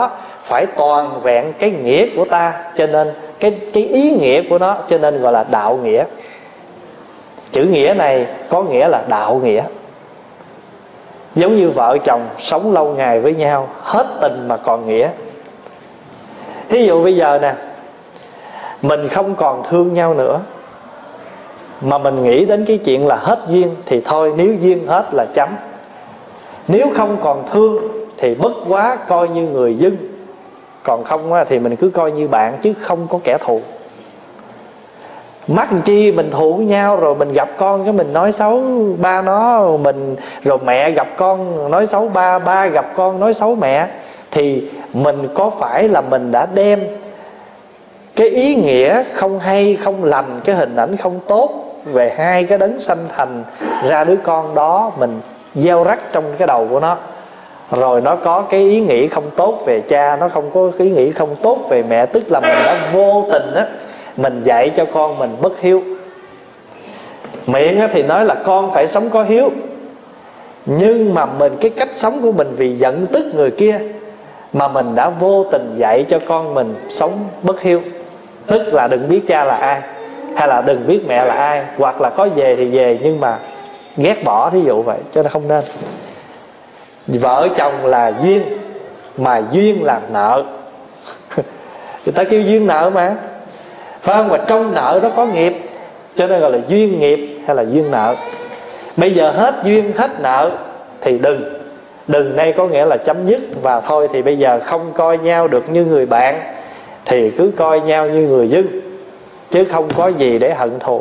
Speaker 2: phải toàn vẹn cái nghĩa của ta, cho nên cái, cái ý nghĩa của nó cho nên gọi là đạo nghĩa. Chữ nghĩa này có nghĩa là đạo nghĩa. Giống như vợ chồng sống lâu ngày với nhau, hết tình mà còn nghĩa. Thí dụ bây giờ nè, mình không còn thương nhau nữa, mà mình nghĩ đến cái chuyện là hết duyên, thì thôi, nếu duyên hết là chấm. Nếu không còn thương thì bất quá coi như người dưng, còn không thì mình cứ coi như bạn, chứ không có kẻ thù. Mắc chi mình thù với nhau, rồi mình gặp con cái mình nói xấu ba nó, mình rồi mẹ gặp con nói xấu ba, ba gặp con nói xấu mẹ, thì mình có phải là mình đã đem cái ý nghĩa không hay, không lành, cái hình ảnh không tốt về hai cái đấng sanh thành ra đứa con đó, mình gieo rắc trong cái đầu của nó, rồi nó có cái ý nghĩ không tốt về cha, nó không có cái ý nghĩ không tốt về mẹ, tức là mình đã vô tình á, mình dạy cho con mình bất hiếu. Miệng thì nói là con phải sống có hiếu, nhưng mà mình cái cách sống của mình vì giận tức người kia mà mình đã vô tình dạy cho con mình sống bất hiếu. Tức là đừng biết cha là ai, hay là đừng biết mẹ là ai, hoặc là có về thì về nhưng mà ghét bỏ, thí dụ vậy. Cho nên không nên. Vợ chồng là duyên, mà duyên là nợ. Người ta kêu duyên nợ mà, phải không? Và trong nợ đó có nghiệp, cho nên gọi là duyên nghiệp hay là duyên nợ. Bây giờ hết duyên hết nợ thì đừng. Đừng đây có nghĩa là chấm dứt, và thôi thì bây giờ không coi nhau được như người bạn, thì cứ coi nhau như người dưng, chứ không có gì để hận thù.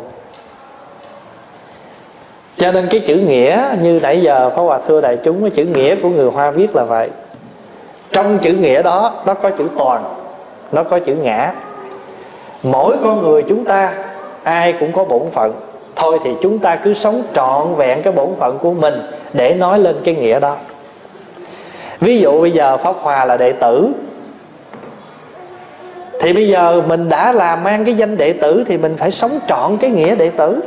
Speaker 2: Cho nên cái chữ nghĩa như nãy giờ Pháp Hòa thưa đại chúng, cái chữ nghĩa của người Hoa viết là vậy. Trong chữ nghĩa đó nó có chữ toàn, nó có chữ ngã. Mỗi con người chúng ta ai cũng có bổn phận, thôi thì chúng ta cứ sống trọn vẹn cái bổn phận của mình để nói lên cái nghĩa đó. Ví dụ bây giờ Pháp Hòa là đệ tử, thì bây giờ mình đã làm mang cái danh đệ tử thì mình phải sống trọn cái nghĩa đệ tử.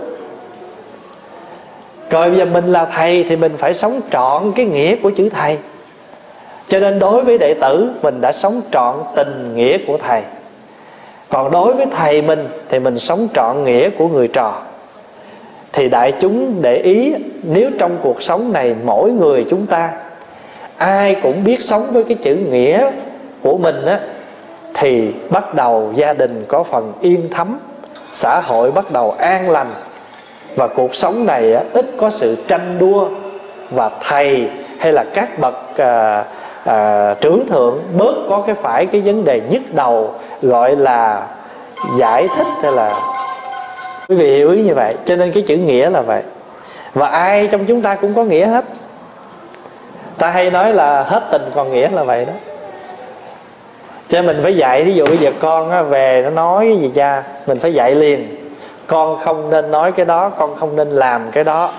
Speaker 2: Rồi bây giờ mình là thầy thì mình phải sống trọn cái nghĩa của chữ thầy. Cho nên đối với đệ tử mình đã sống trọn tình nghĩa của thầy. Còn đối với thầy mình thì mình sống trọn nghĩa của người trò. Thì đại chúng để ý, nếu trong cuộc sống này mỗi người chúng ta ai cũng biết sống với cái chữ nghĩa của mình á, thì bắt đầu gia đình có phần yên thấm, xã hội bắt đầu an lành, và cuộc sống này á, ít có sự tranh đua, và thầy hay là các bậc à, à, trưởng thượng bớt có cái phải cái vấn đề nhức đầu gọi là giải thích hay là, quý vị hiểu ý như vậy. Cho nên cái chữ nghĩa là vậy. Và ai trong chúng ta cũng có nghĩa hết. Ta hay nói là hết tình còn nghĩa là vậy đó. Cho nên mình phải dạy. Ví dụ bây giờ con á, về nó nói cái gì cha, mình phải dạy liền. Con không nên nói cái đó, con không nên làm cái đó.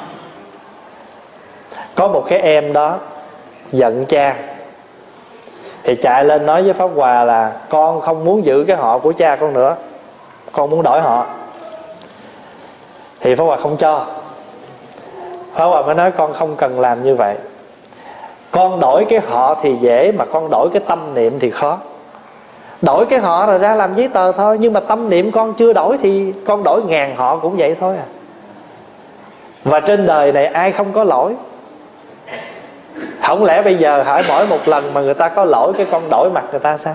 Speaker 2: Có một cái em đó giận cha, thì chạy lên nói với Pháp Hòa là con không muốn giữ cái họ của cha con nữa, con muốn đổi họ. Thì Pháp Hòa không cho. Pháp Hòa mới nói con không cần làm như vậy. Con đổi cái họ thì dễ, mà con đổi cái tâm niệm thì khó. Đổi cái họ rồi ra làm giấy tờ thôi, nhưng mà tâm niệm con chưa đổi thì con đổi ngàn họ cũng vậy thôi à. Và trên đời này ai không có lỗi. Không lẽ bây giờ hỏi mỗi một lần mà người ta có lỗi cái con đổi mặt người ta sao?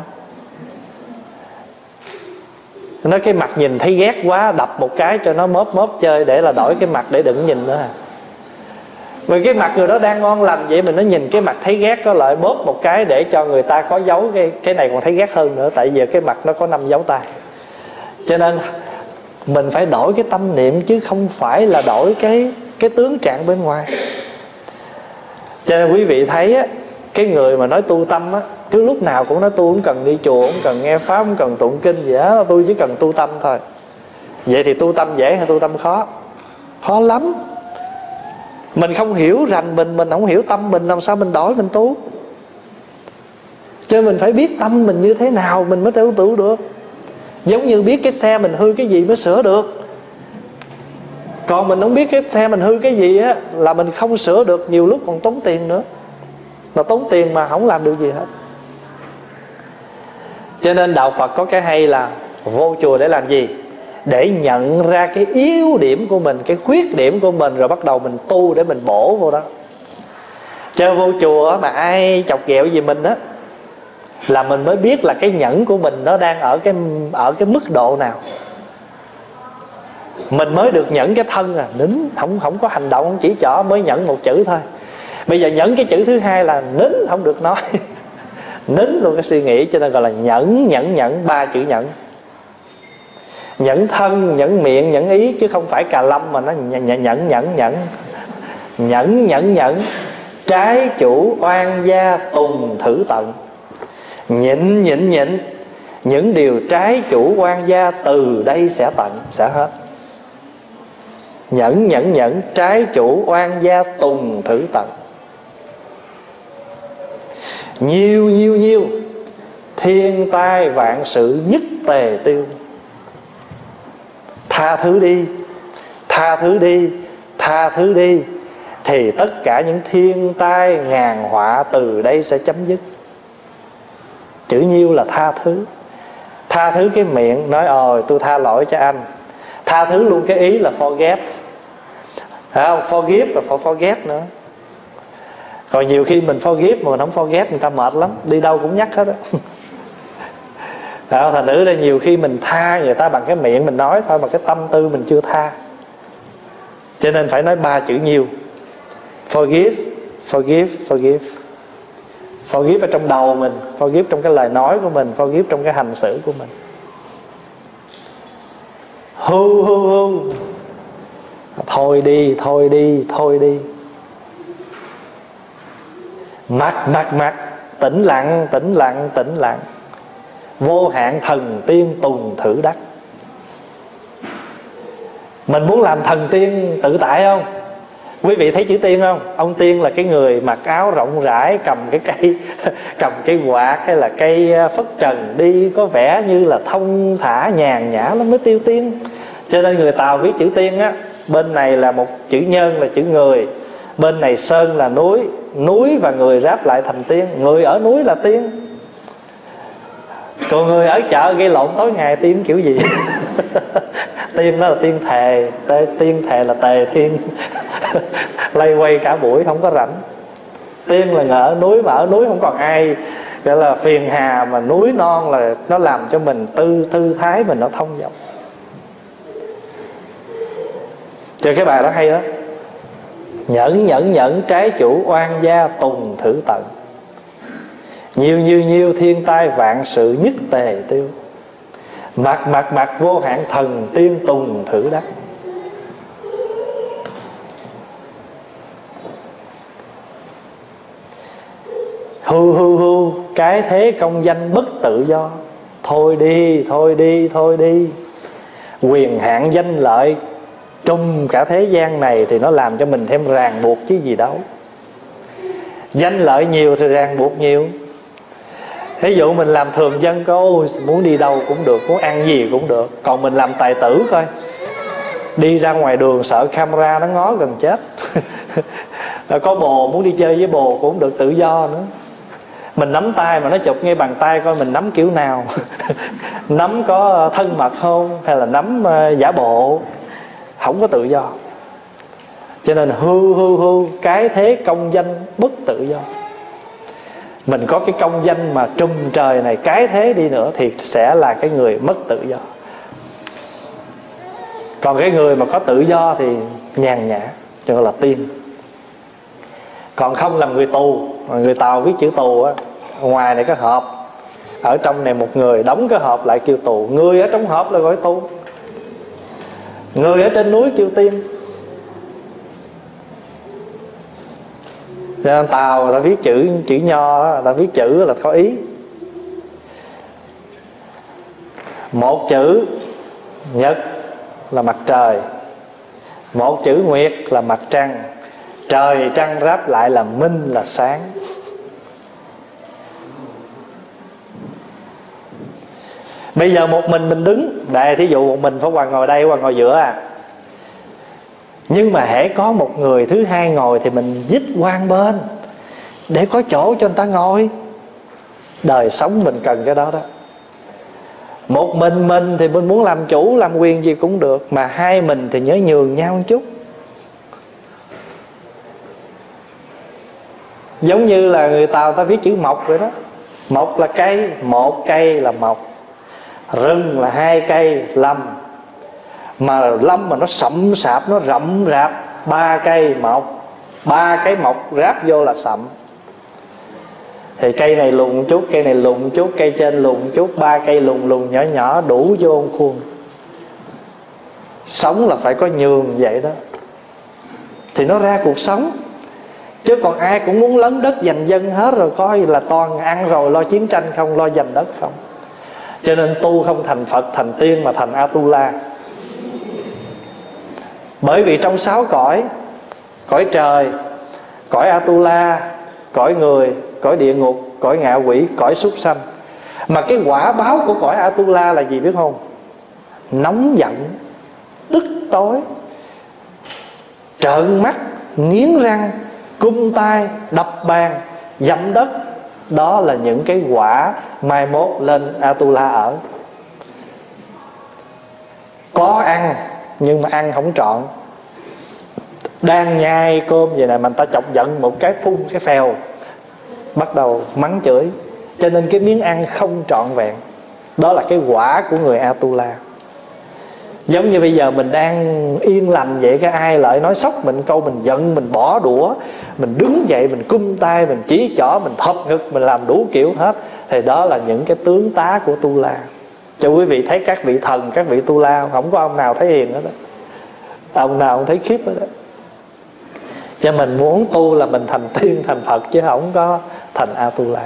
Speaker 2: Nói cái mặt nhìn thấy ghét quá, đập một cái cho nó móp móp chơi, để là đổi cái mặt để đừng nhìn nữa à. Vì cái mặt người đó đang ngon lành vậy, mình nó nhìn cái mặt thấy ghét có lợi, bóp một cái để cho người ta có dấu cái, cái này còn thấy ghét hơn nữa. Tại vì cái mặt nó có năm dấu tay. Cho nên mình phải đổi cái tâm niệm, chứ không phải là đổi cái, cái tướng trạng bên ngoài. Cho nên quý vị thấy á, cái người mà nói tu tâm á, cứ lúc nào cũng nói tu, không cần đi chùa, không cần nghe pháp, không cần tụng kinh gì đó, tôi chỉ cần tu tâm thôi. Vậy thì tu tâm dễ hay tu tâm khó? Khó lắm. Mình không hiểu rành mình, mình không hiểu tâm mình, làm sao mình đổi mình tu? Cho nên mình phải biết tâm mình như thế nào mình mới tu tu được. Giống như biết cái xe mình hư cái gì mới sửa được. Còn mình không biết cái xe mình hư cái gì á, là mình không sửa được, nhiều lúc còn tốn tiền nữa. Mà tốn tiền mà không làm được gì hết. Cho nên đạo Phật có cái hay là vô chùa để làm gì? Để nhận ra cái yếu điểm của mình, cái khuyết điểm của mình, rồi bắt đầu mình tu để mình bổ vô đó. Chơi vô chùa mà ai chọc ghẹo gì mình á, là mình mới biết là cái nhẫn của mình nó đang ở cái ở cái mức độ nào. Mình mới được nhẫn cái thân à, nín, không không có hành động, chỉ trỏ mới nhẫn một chữ thôi. Bây giờ nhẫn cái chữ thứ hai là nín, không được nói. Nín luôn cái suy nghĩ, cho nên gọi là nhẫn, nhẫn, nhẫn, ba chữ nhẫn. Nhẫn thân, nhẫn miệng, nhẫn ý, chứ không phải cà lâm mà nó nhẫn, nhẫn, nhẫn, nhẫn. Nhẫn, nhẫn, nhẫn, trái chủ oan gia tùng thử tận. Nhịn, nhịn, nhịn, những điều trái chủ oan gia từ đây sẽ tận, sẽ hết. Nhẫn, nhẫn, nhẫn, trái chủ oan gia tùng thử tận. Nhiều, nhiều, nhiều, thiên tai vạn sự nhất tề tiêu. Tha thứ đi, tha thứ đi, tha thứ đi, thì tất cả những thiên tai ngàn họa từ đây sẽ chấm dứt. Chữ nhiêu là tha thứ. Tha thứ cái miệng, nói ôi tôi tha lỗi cho anh. Tha thứ luôn cái ý là forget. Phải không? Forgive và for forget nữa. Còn nhiều khi mình forgive mà mình không forget, người ta mệt lắm, đi đâu cũng nhắc hết á. Thành nữ ra nhiều khi mình tha người ta bằng cái miệng mình nói thôi, mà cái tâm tư mình chưa tha. Cho nên phải nói ba chữ nhiêu. Forgive, forgive, forgive. Forgive ở trong đầu mình, forgive trong cái lời nói của mình, forgive trong cái hành xử của mình. Hu hu hu, thôi đi, thôi đi, thôi đi. Mặc, mặc, mặc, tĩnh lặng, tĩnh lặng, tĩnh lặng. Vô hạn thần tiên tùng thử đắc. Mình muốn làm thần tiên tự tại không? Quý vị thấy chữ tiên không? Ông tiên là cái người mặc áo rộng rãi, cầm cái cây cầm cái quạt hay là cây phất trần, đi có vẻ như là thông thả nhàn nhã lắm mới tiêu tiên. Cho nên người Tàu viết chữ tiên á, bên này là một chữ nhân là chữ người, bên này sơn là núi, núi và người ráp lại thành tiên. Người ở núi là tiên, còn người ở chợ gây lộn tối ngày tiên kiểu gì? Tiên đó là tiên thề, tiên thề là tề thiên. Lây quay cả buổi không có rảnh. Tiên là người ở núi, mà ở núi không còn ai gọi là phiền hà, mà núi non là nó làm cho mình tư tư thái mình nó thông dong. Cho cái bài đó hay đó. Nhẫn, nhẫn, nhẫn, trái chủ oan gia tùng thử tận. Nhiều, nhiều, nhiều, thiên tai vạn sự nhất tề tiêu. Mặc, mặc, mặc, vô hạn thần tiên tùng thử đắc. Hu hu hu, cái thế công danh bất tự do. Thôi đi, thôi đi, thôi đi. Quyền hạn danh lợi trùm cả thế gian này thì nó làm cho mình thêm ràng buộc chứ gì đâu. Danh lợi nhiều thì ràng buộc nhiều. Ví dụ mình làm thường dân có muốn đi đâu cũng được, muốn ăn gì cũng được. Còn mình làm tài tử coi, đi ra ngoài đường sợ camera nó ngó gần chết. Có bồ muốn đi chơi với bồ cũng được, tự do nữa. Mình nắm tay mà nó chụp ngay bàn tay coi mình nắm kiểu nào. Nắm có thân mật không, hay là nắm giả bộ, không có tự do. Cho nên hư hư hư, cái thế công danh bất tự do. Mình có cái công danh mà trùm trời này, cái thế đi nữa thì sẽ là cái người mất tự do. Còn cái người mà có tự do thì nhàn nhã, cho nên là tiên. Còn không làm người tù. Người Tàu viết chữ tù á, ngoài này có hộp, ở trong này một người, đóng cái hộp lại kêu tù. Người ở trong hộp là gọi tù, người ở trên núi kêu tiên. Cho nên Tàu ta viết chữ chữ nho đó, ta viết chữ là có ý. Một chữ nhật là mặt trời, một chữ nguyệt là mặt trăng. Trời trăng ráp lại là minh, là sáng. Bây giờ một mình mình đứng đây, thí dụ một mình Pháp Hòa ngồi đây, Hòa ngồi giữa à. Nhưng mà hễ có một người thứ hai ngồi thì mình dít qua bên để có chỗ cho người ta ngồi. Đời sống mình cần cái đó đó. Một mình mình thì mình muốn làm chủ làm quyền gì cũng được, mà hai mình thì nhớ nhường nhau một chút. Giống như là người Tàu ta viết chữ mộc vậy đó. Mộc là cây, một cây là mộc. Rừng là hai cây lâm. Mà lâm mà nó sậm sạp, nó rậm rạp, ba cây mộc. Ba cái mộc ráp vô là sậm. Thì cây này lùn một chút, cây này lùn một chút, cây trên lùn một chút, ba cây lùn lùn nhỏ nhỏ đủ vô khuôn. Sống là phải có nhường vậy đó thì nó ra cuộc sống. Chứ còn ai cũng muốn lấn đất giành dân hết rồi, coi là toàn ăn rồi lo chiến tranh không, lo giành đất không. Cho nên tu không thành Phật thành tiên mà thành Atula. Bởi vì trong sáu cõi, cõi trời, cõi Atula, cõi người, cõi địa ngục, cõi ngạ quỷ, cõi súc sanh, mà cái quả báo của cõi Atula là gì biết không? Nóng giận, tức tối, trợn mắt, nghiến răng, cung tay, đập bàn, dẫm đất. Đó là những cái quả mai mốt lên Atula ở. Có ăn nhưng mà ăn không trọn. Đang nhai cơm vậy này mà người ta chọc giận một cái phun cái phèo, bắt đầu mắng chửi. Cho nên cái miếng ăn không trọn vẹn. Đó là cái quả của người Atula. Giống như bây giờ mình đang yên lành vậy, cái ai lại nói sốc mình câu, mình giận, mình bỏ đũa, mình đứng dậy, mình cung tay, mình chỉ trỏ, mình thọc ngực, mình làm đủ kiểu hết. Thì đó là những cái tướng tá của Tu La. Cho quý vị thấy các vị thần, các vị Tu La, không có ông nào thấy hiền hết đó, ông nào cũng thấy khiếp hết đó. Cho mình muốn tu là mình thành tiên thành Phật, chứ không có thành Atula.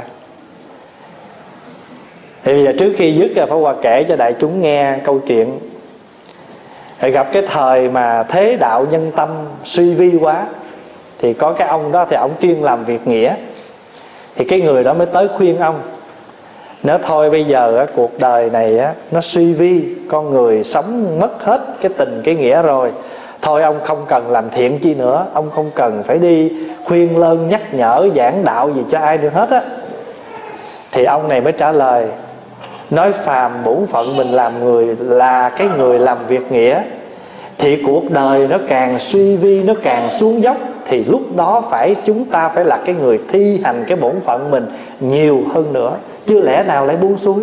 Speaker 2: Thì bây giờ trước khi dứt Pháp Hòa kể cho đại chúng nghe câu chuyện. Thì gặp cái thời mà thế đạo nhân tâm suy vi quá, thì có cái ông đó thì ông chuyên làm việc nghĩa. Thì cái người đó mới tới khuyên ông, nếu thôi bây giờ cuộc đời này nó suy vi, con người sống mất hết cái tình cái nghĩa rồi, thôi ông không cần làm thiện chi nữa, ông không cần phải đi khuyên lơn nhắc nhở giảng đạo gì cho ai nữa hết á. Thì ông này mới trả lời, nói phàm bổn phận mình làm người là cái người làm việc nghĩa, thì cuộc đời nó càng suy vi, nó càng xuống dốc, thì lúc đó phải chúng ta phải là cái người thi hành cái bổn phận mình nhiều hơn nữa, chứ lẽ nào lại buông xuôi.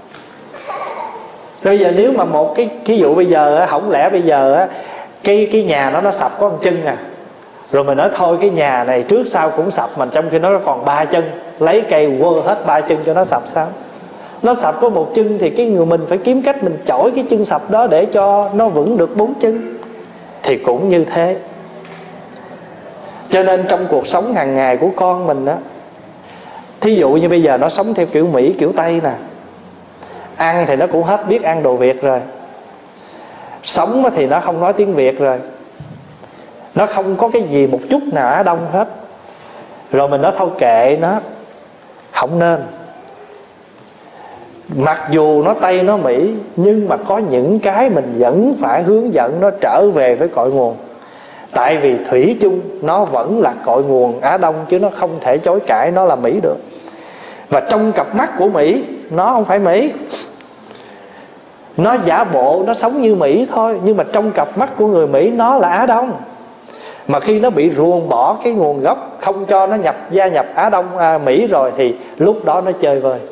Speaker 2: Bây giờ nếu mà một cái ví dụ bây giờ không lẽ bây giờ cái cái nhà nó nó sập có một chân à, rồi mình nói thôi cái nhà này trước sau cũng sập, mà trong khi nó còn ba chân, lấy cây quơ hết ba chân cho nó sập sao? Nó sập có một chân thì cái người mình phải kiếm cách mình chổi cái chân sập đó để cho nó vững được bốn chân. Thì cũng như thế. Cho nên trong cuộc sống hàng ngày của con mình đó, thí dụ như bây giờ nó sống theo kiểu Mỹ kiểu Tây nè, ăn thì nó cũng hết biết ăn đồ Việt rồi, sống thì nó không nói tiếng Việt rồi, nó không có cái gì một chút nào Á Đông hết. Rồi mình nói thôi kệ nó, không nên. Mặc dù nó Tây nó Mỹ, nhưng mà có những cái mình vẫn phải hướng dẫn nó trở về với cội nguồn. Tại vì thủy chung nó vẫn là cội nguồn Á Đông, chứ nó không thể chối cãi nó là Mỹ được. Và trong cặp mắt của Mỹ, nó không phải Mỹ, nó giả bộ nó sống như Mỹ thôi, nhưng mà trong cặp mắt của người Mỹ nó là Á Đông. Mà khi nó bị ruồng bỏ cái nguồn gốc, không cho nó nhập gia nhập Á Đông à, Mỹ rồi, thì lúc đó nó chơi vơi.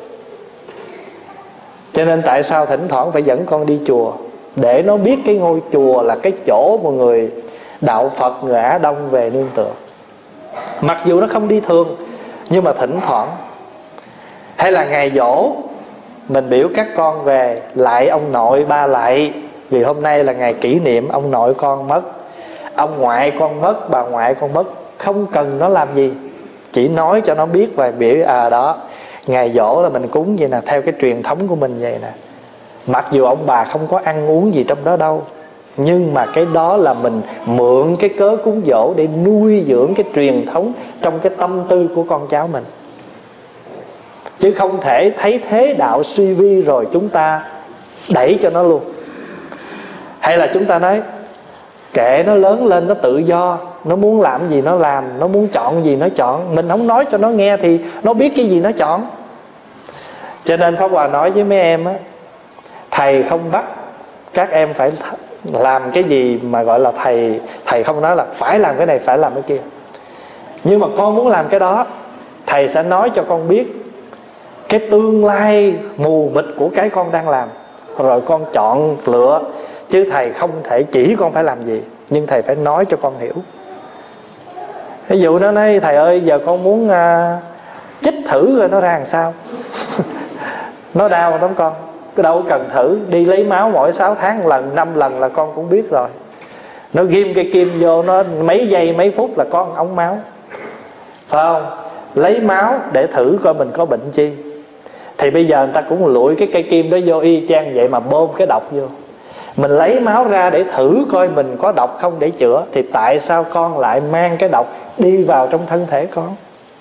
Speaker 2: Cho nên tại sao thỉnh thoảng phải dẫn con đi chùa, để nó biết cái ngôi chùa là cái chỗ mà người đạo Phật, người Á Đông về nương tựa. Mặc dù nó không đi thường, nhưng mà thỉnh thoảng. Hay là ngày giỗ, mình biểu các con về lại ông nội ba lại, vì hôm nay là ngày kỷ niệm ông nội con mất, ông ngoại con mất, bà ngoại con mất. Không cần nó làm gì, chỉ nói cho nó biết và biểu à đó, ngày giỗ là mình cúng vậy nè, theo cái truyền thống của mình vậy nè. Mặc dù ông bà không có ăn uống gì trong đó đâu, nhưng mà cái đó là mình mượn cái cớ cúng giỗ để nuôi dưỡng cái truyền thống trong cái tâm tư của con cháu mình. Chứ không thể thấy thế đạo suy vi rồi chúng ta đẩy cho nó luôn. Hay là chúng ta nói kệ nó lớn lên nó tự do, nó muốn làm gì nó làm, nó muốn chọn gì nó chọn. Mình không nói cho nó nghe thì nó biết cái gì nó chọn. Cho nên Pháp Hòa nói với mấy em á, Thầy không bắt các em phải làm cái gì mà gọi là thầy Thầy không nói là phải làm cái này, phải làm cái kia. Nhưng mà con muốn làm cái đó, thầy sẽ nói cho con biết cái tương lai mù mịt của cái con đang làm, rồi con chọn lựa. Chứ thầy không thể chỉ con phải làm gì, nhưng thầy phải nói cho con hiểu. Ví dụ nó nói thầy ơi giờ con muốn uh, chích thử rồi nó ra làm sao. Nó đau lắm con, cái đâu cần thử. Đi lấy máu mỗi sáu tháng một lần, năm lần là con cũng biết rồi. Nó ghim cái kim vô, nó mấy giây mấy phút là có một ống máu, phải không? Lấy máu để thử coi mình có bệnh chi. Thì bây giờ người ta cũng lụi cái cây kim đó vô y chang vậy mà bơm cái độc vô. Mình lấy máu ra để thử coi mình có độc không để chữa. Thì tại sao con lại mang cái độc đi vào trong thân thể con?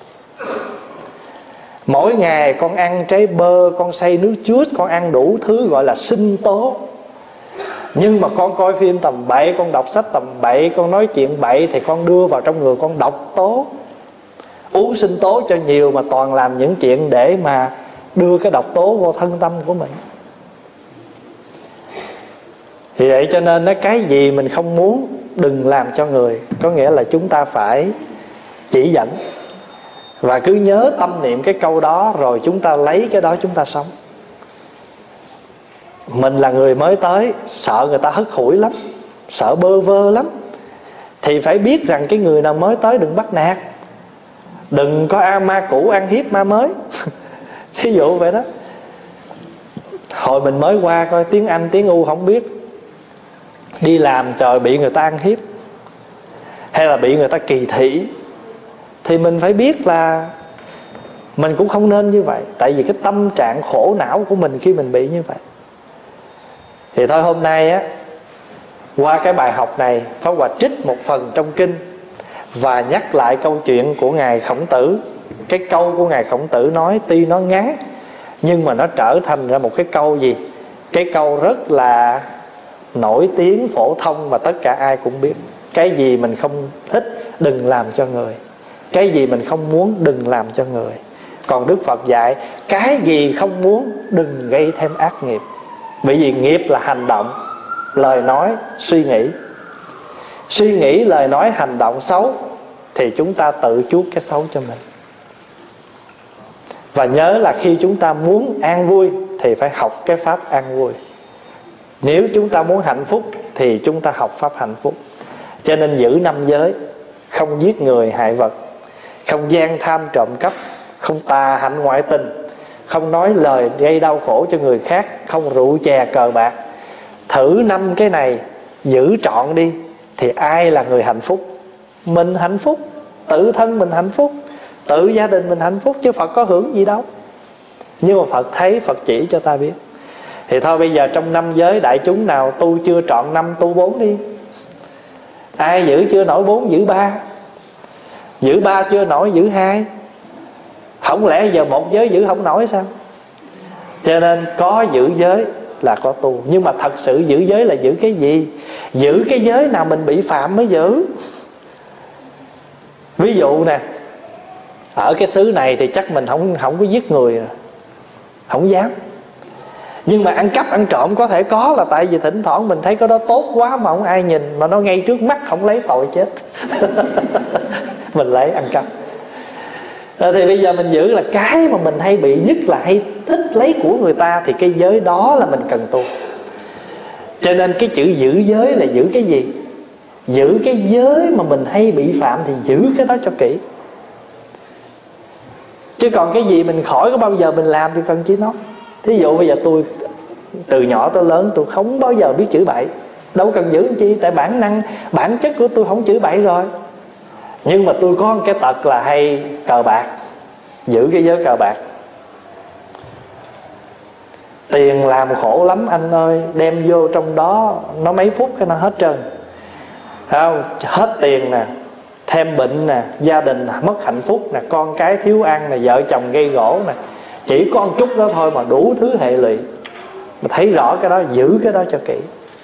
Speaker 2: Mỗi ngày con ăn trái bơ, con xay nước chuốt, con ăn đủ thứ gọi là sinh tố. Nhưng mà con coi phim tầm bậy, con đọc sách tầm bậy, con nói chuyện bậy, thì con đưa vào trong người con độc tố. Uống sinh tố cho nhiều mà toàn làm những chuyện để mà đưa cái độc tố vô thân tâm của mình. Thì vậy cho nên cái gì mình không muốn đừng làm cho người. Có nghĩa là chúng ta phải chỉ dẫn. Và cứ nhớ tâm niệm cái câu đó, rồi chúng ta lấy cái đó chúng ta sống. Mình là người mới tới, sợ người ta hất hủi lắm, sợ bơ vơ lắm. Thì phải biết rằng cái người nào mới tới đừng bắt nạt. Đừng có a ma cũ ăn hiếp ma mới. Ví dụ vậy đó. Hồi mình mới qua coi tiếng Anh, tiếng U không biết, đi làm trời bị người ta ăn hiếp, hay là bị người ta kỳ thị, thì mình phải biết là mình cũng không nên như vậy. Tại vì cái tâm trạng khổ não của mình khi mình bị như vậy. Thì thôi hôm nay á, qua cái bài học này, Pháp Hòa trích một phần trong kinh và nhắc lại câu chuyện của Ngài Khổng Tử. Cái câu của Ngài Khổng Tử nói tuy nó ngắn, nhưng mà nó trở thành ra một cái câu gì? Cái câu rất là nổi tiếng, phổ thông, mà tất cả ai cũng biết. Cái gì mình không thích đừng làm cho người, cái gì mình không muốn đừng làm cho người. Còn Đức Phật dạy cái gì không muốn đừng gây thêm ác nghiệp. Bởi vì nghiệp là hành động, lời nói, suy nghĩ. Suy nghĩ, lời nói, hành động xấu thì chúng ta tự chuốc cái xấu cho mình. Và nhớ là khi chúng ta muốn an vui thì phải học cái pháp an vui. Nếu chúng ta muốn hạnh phúc thì chúng ta học pháp hạnh phúc. Cho nên giữ năm giới: không giết người hại vật, không gian tham trộm cắp, không tà hạnh ngoại tình, không nói lời gây đau khổ cho người khác, không rượu chè cờ bạc. Thử năm cái này giữ trọn đi thì ai là người hạnh phúc? Mình hạnh phúc, tự thân mình hạnh phúc, tự gia đình mình hạnh phúc, chứ Phật có hưởng gì đâu. Nhưng mà Phật thấy, Phật chỉ cho ta biết. Thì thôi bây giờ trong năm giới đại chúng nào tu chưa trọn năm, tu bốn đi. Ai giữ chưa nổi bốn giữ ba, giữ ba chưa nổi giữ hai. Không lẽ giờ một giới giữ không nổi sao? Cho nên có giữ giới là có tu. Nhưng mà thật sự giữ giới là giữ cái gì? Giữ cái giới nào mình bị phạm mới giữ. Ví dụ nè, ở cái xứ này thì chắc mình không, không có giết người, không dám. Nhưng mà ăn cắp ăn trộm có thể có, là tại vì thỉnh thoảng mình thấy cái đó tốt quá mà không ai nhìn, mà nó ngay trước mắt không lấy tội chết. Mình lấy ăn cắp. Rồi thì bây giờ mình giữ là cái mà mình hay bị nhất là hay thích lấy của người ta, thì cái giới đó là mình cần tu. Cho nên cái chữ giữ giới là giữ cái gì? Giữ cái giới mà mình hay bị phạm thì giữ cái đó cho kỹ. Chứ còn cái gì mình khỏi có bao giờ mình làm thì cần chi nói. Thí dụ bây giờ tôi từ nhỏ tới lớn tôi không bao giờ biết chửi bậy, đâu cần giữ chi, tại bản năng bản chất của tôi không chửi bậy rồi. Nhưng mà tôi có một cái tật là hay cờ bạc, giữ cái giới cờ bạc. Tiền làm khổ lắm anh ơi, đem vô trong đó nó mấy phút cái nó hết trơn, không? Hết tiền nè, thêm bệnh nè, gia đình mất hạnh phúc nè, con cái thiếu ăn nè, vợ chồng gây gổ nè. Chỉ có một chút đó thôi mà đủ thứ hệ lụy. Mà thấy rõ cái đó, giữ cái đó cho kỹ.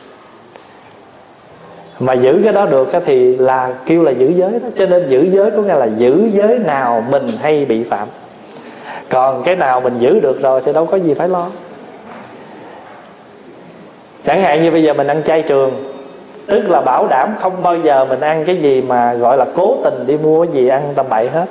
Speaker 2: Mà giữ cái đó được thì là kêu là giữ giới đó. Cho nên giữ giới có nghĩa là giữ giới nào mình hay bị phạm. Còn cái nào mình giữ được rồi thì đâu có gì phải lo. Chẳng hạn như bây giờ mình ăn chay trường, tức là bảo đảm không bao giờ mình ăn cái gì mà gọi là cố tình đi mua cái gì ăn tầm bậy hết,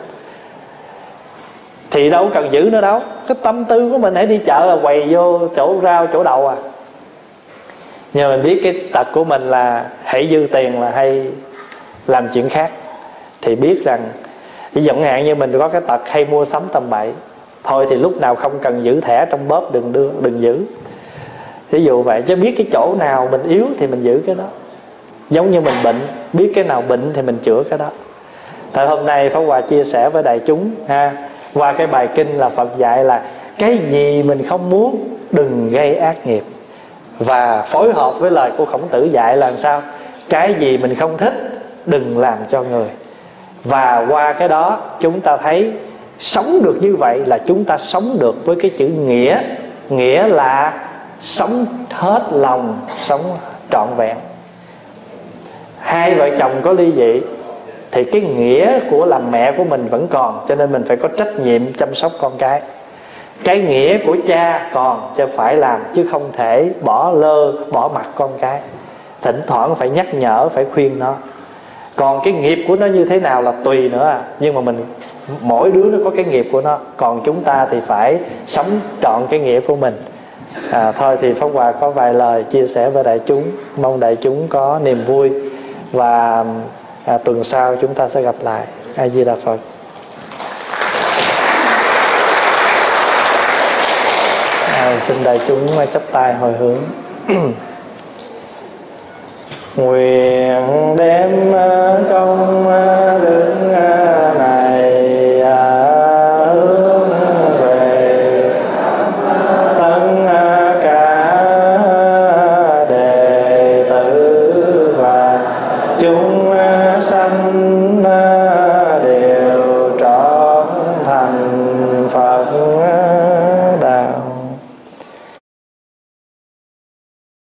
Speaker 2: thì đâu cần giữ nữa đâu. Cái tâm tư của mình hãy đi chợ là quầy vô chỗ rau chỗ đậu à. Nhưng mình biết cái tật của mình là hãy dư tiền là hay làm chuyện khác, thì biết rằng ví dụ hạn như mình có cái tật hay mua sắm tầm bậy, thôi thì lúc nào không cần giữ thẻ trong bóp đừng đưa, đừng giữ. Ví dụ vậy, chứ biết cái chỗ nào mình yếu thì mình giữ cái đó. Giống như mình bệnh, biết cái nào bệnh thì mình chữa cái đó. Tại hôm nay Pháp Hòa chia sẻ với đại chúng ha, qua cái bài kinh là Phật dạy là cái gì mình không muốn đừng gây ác nghiệp. Và phối hợp với lời của Khổng Tử dạy là làm sao? Cái gì mình không thích đừng làm cho người. Và qua cái đó chúng ta thấy sống được như vậy là chúng ta sống được với cái chữ nghĩa. Nghĩa là sống hết lòng, sống trọn vẹn. Hai vợ chồng có ly dị thì cái nghĩa của làm mẹ của mình vẫn còn, cho nên mình phải có trách nhiệm chăm sóc con cái. Cái nghĩa của cha còn cho phải làm, chứ không thể bỏ lơ, bỏ mặc con cái. Thỉnh thoảng phải nhắc nhở, phải khuyên nó. Còn cái nghiệp của nó như thế nào là tùy nữa à. Nhưng mà mình, mỗi đứa nó có cái nghiệp của nó. Còn chúng ta thì phải sống trọn cái nghĩa của mình. à, Thôi thì Pháp Hòa có vài lời chia sẻ với đại chúng, mong đại chúng có niềm vui. Và à, tuần sau chúng ta sẽ gặp lại. A Di Đà Phật. à, Xin đại chúng chắp tay hồi hướng. Nguyện đem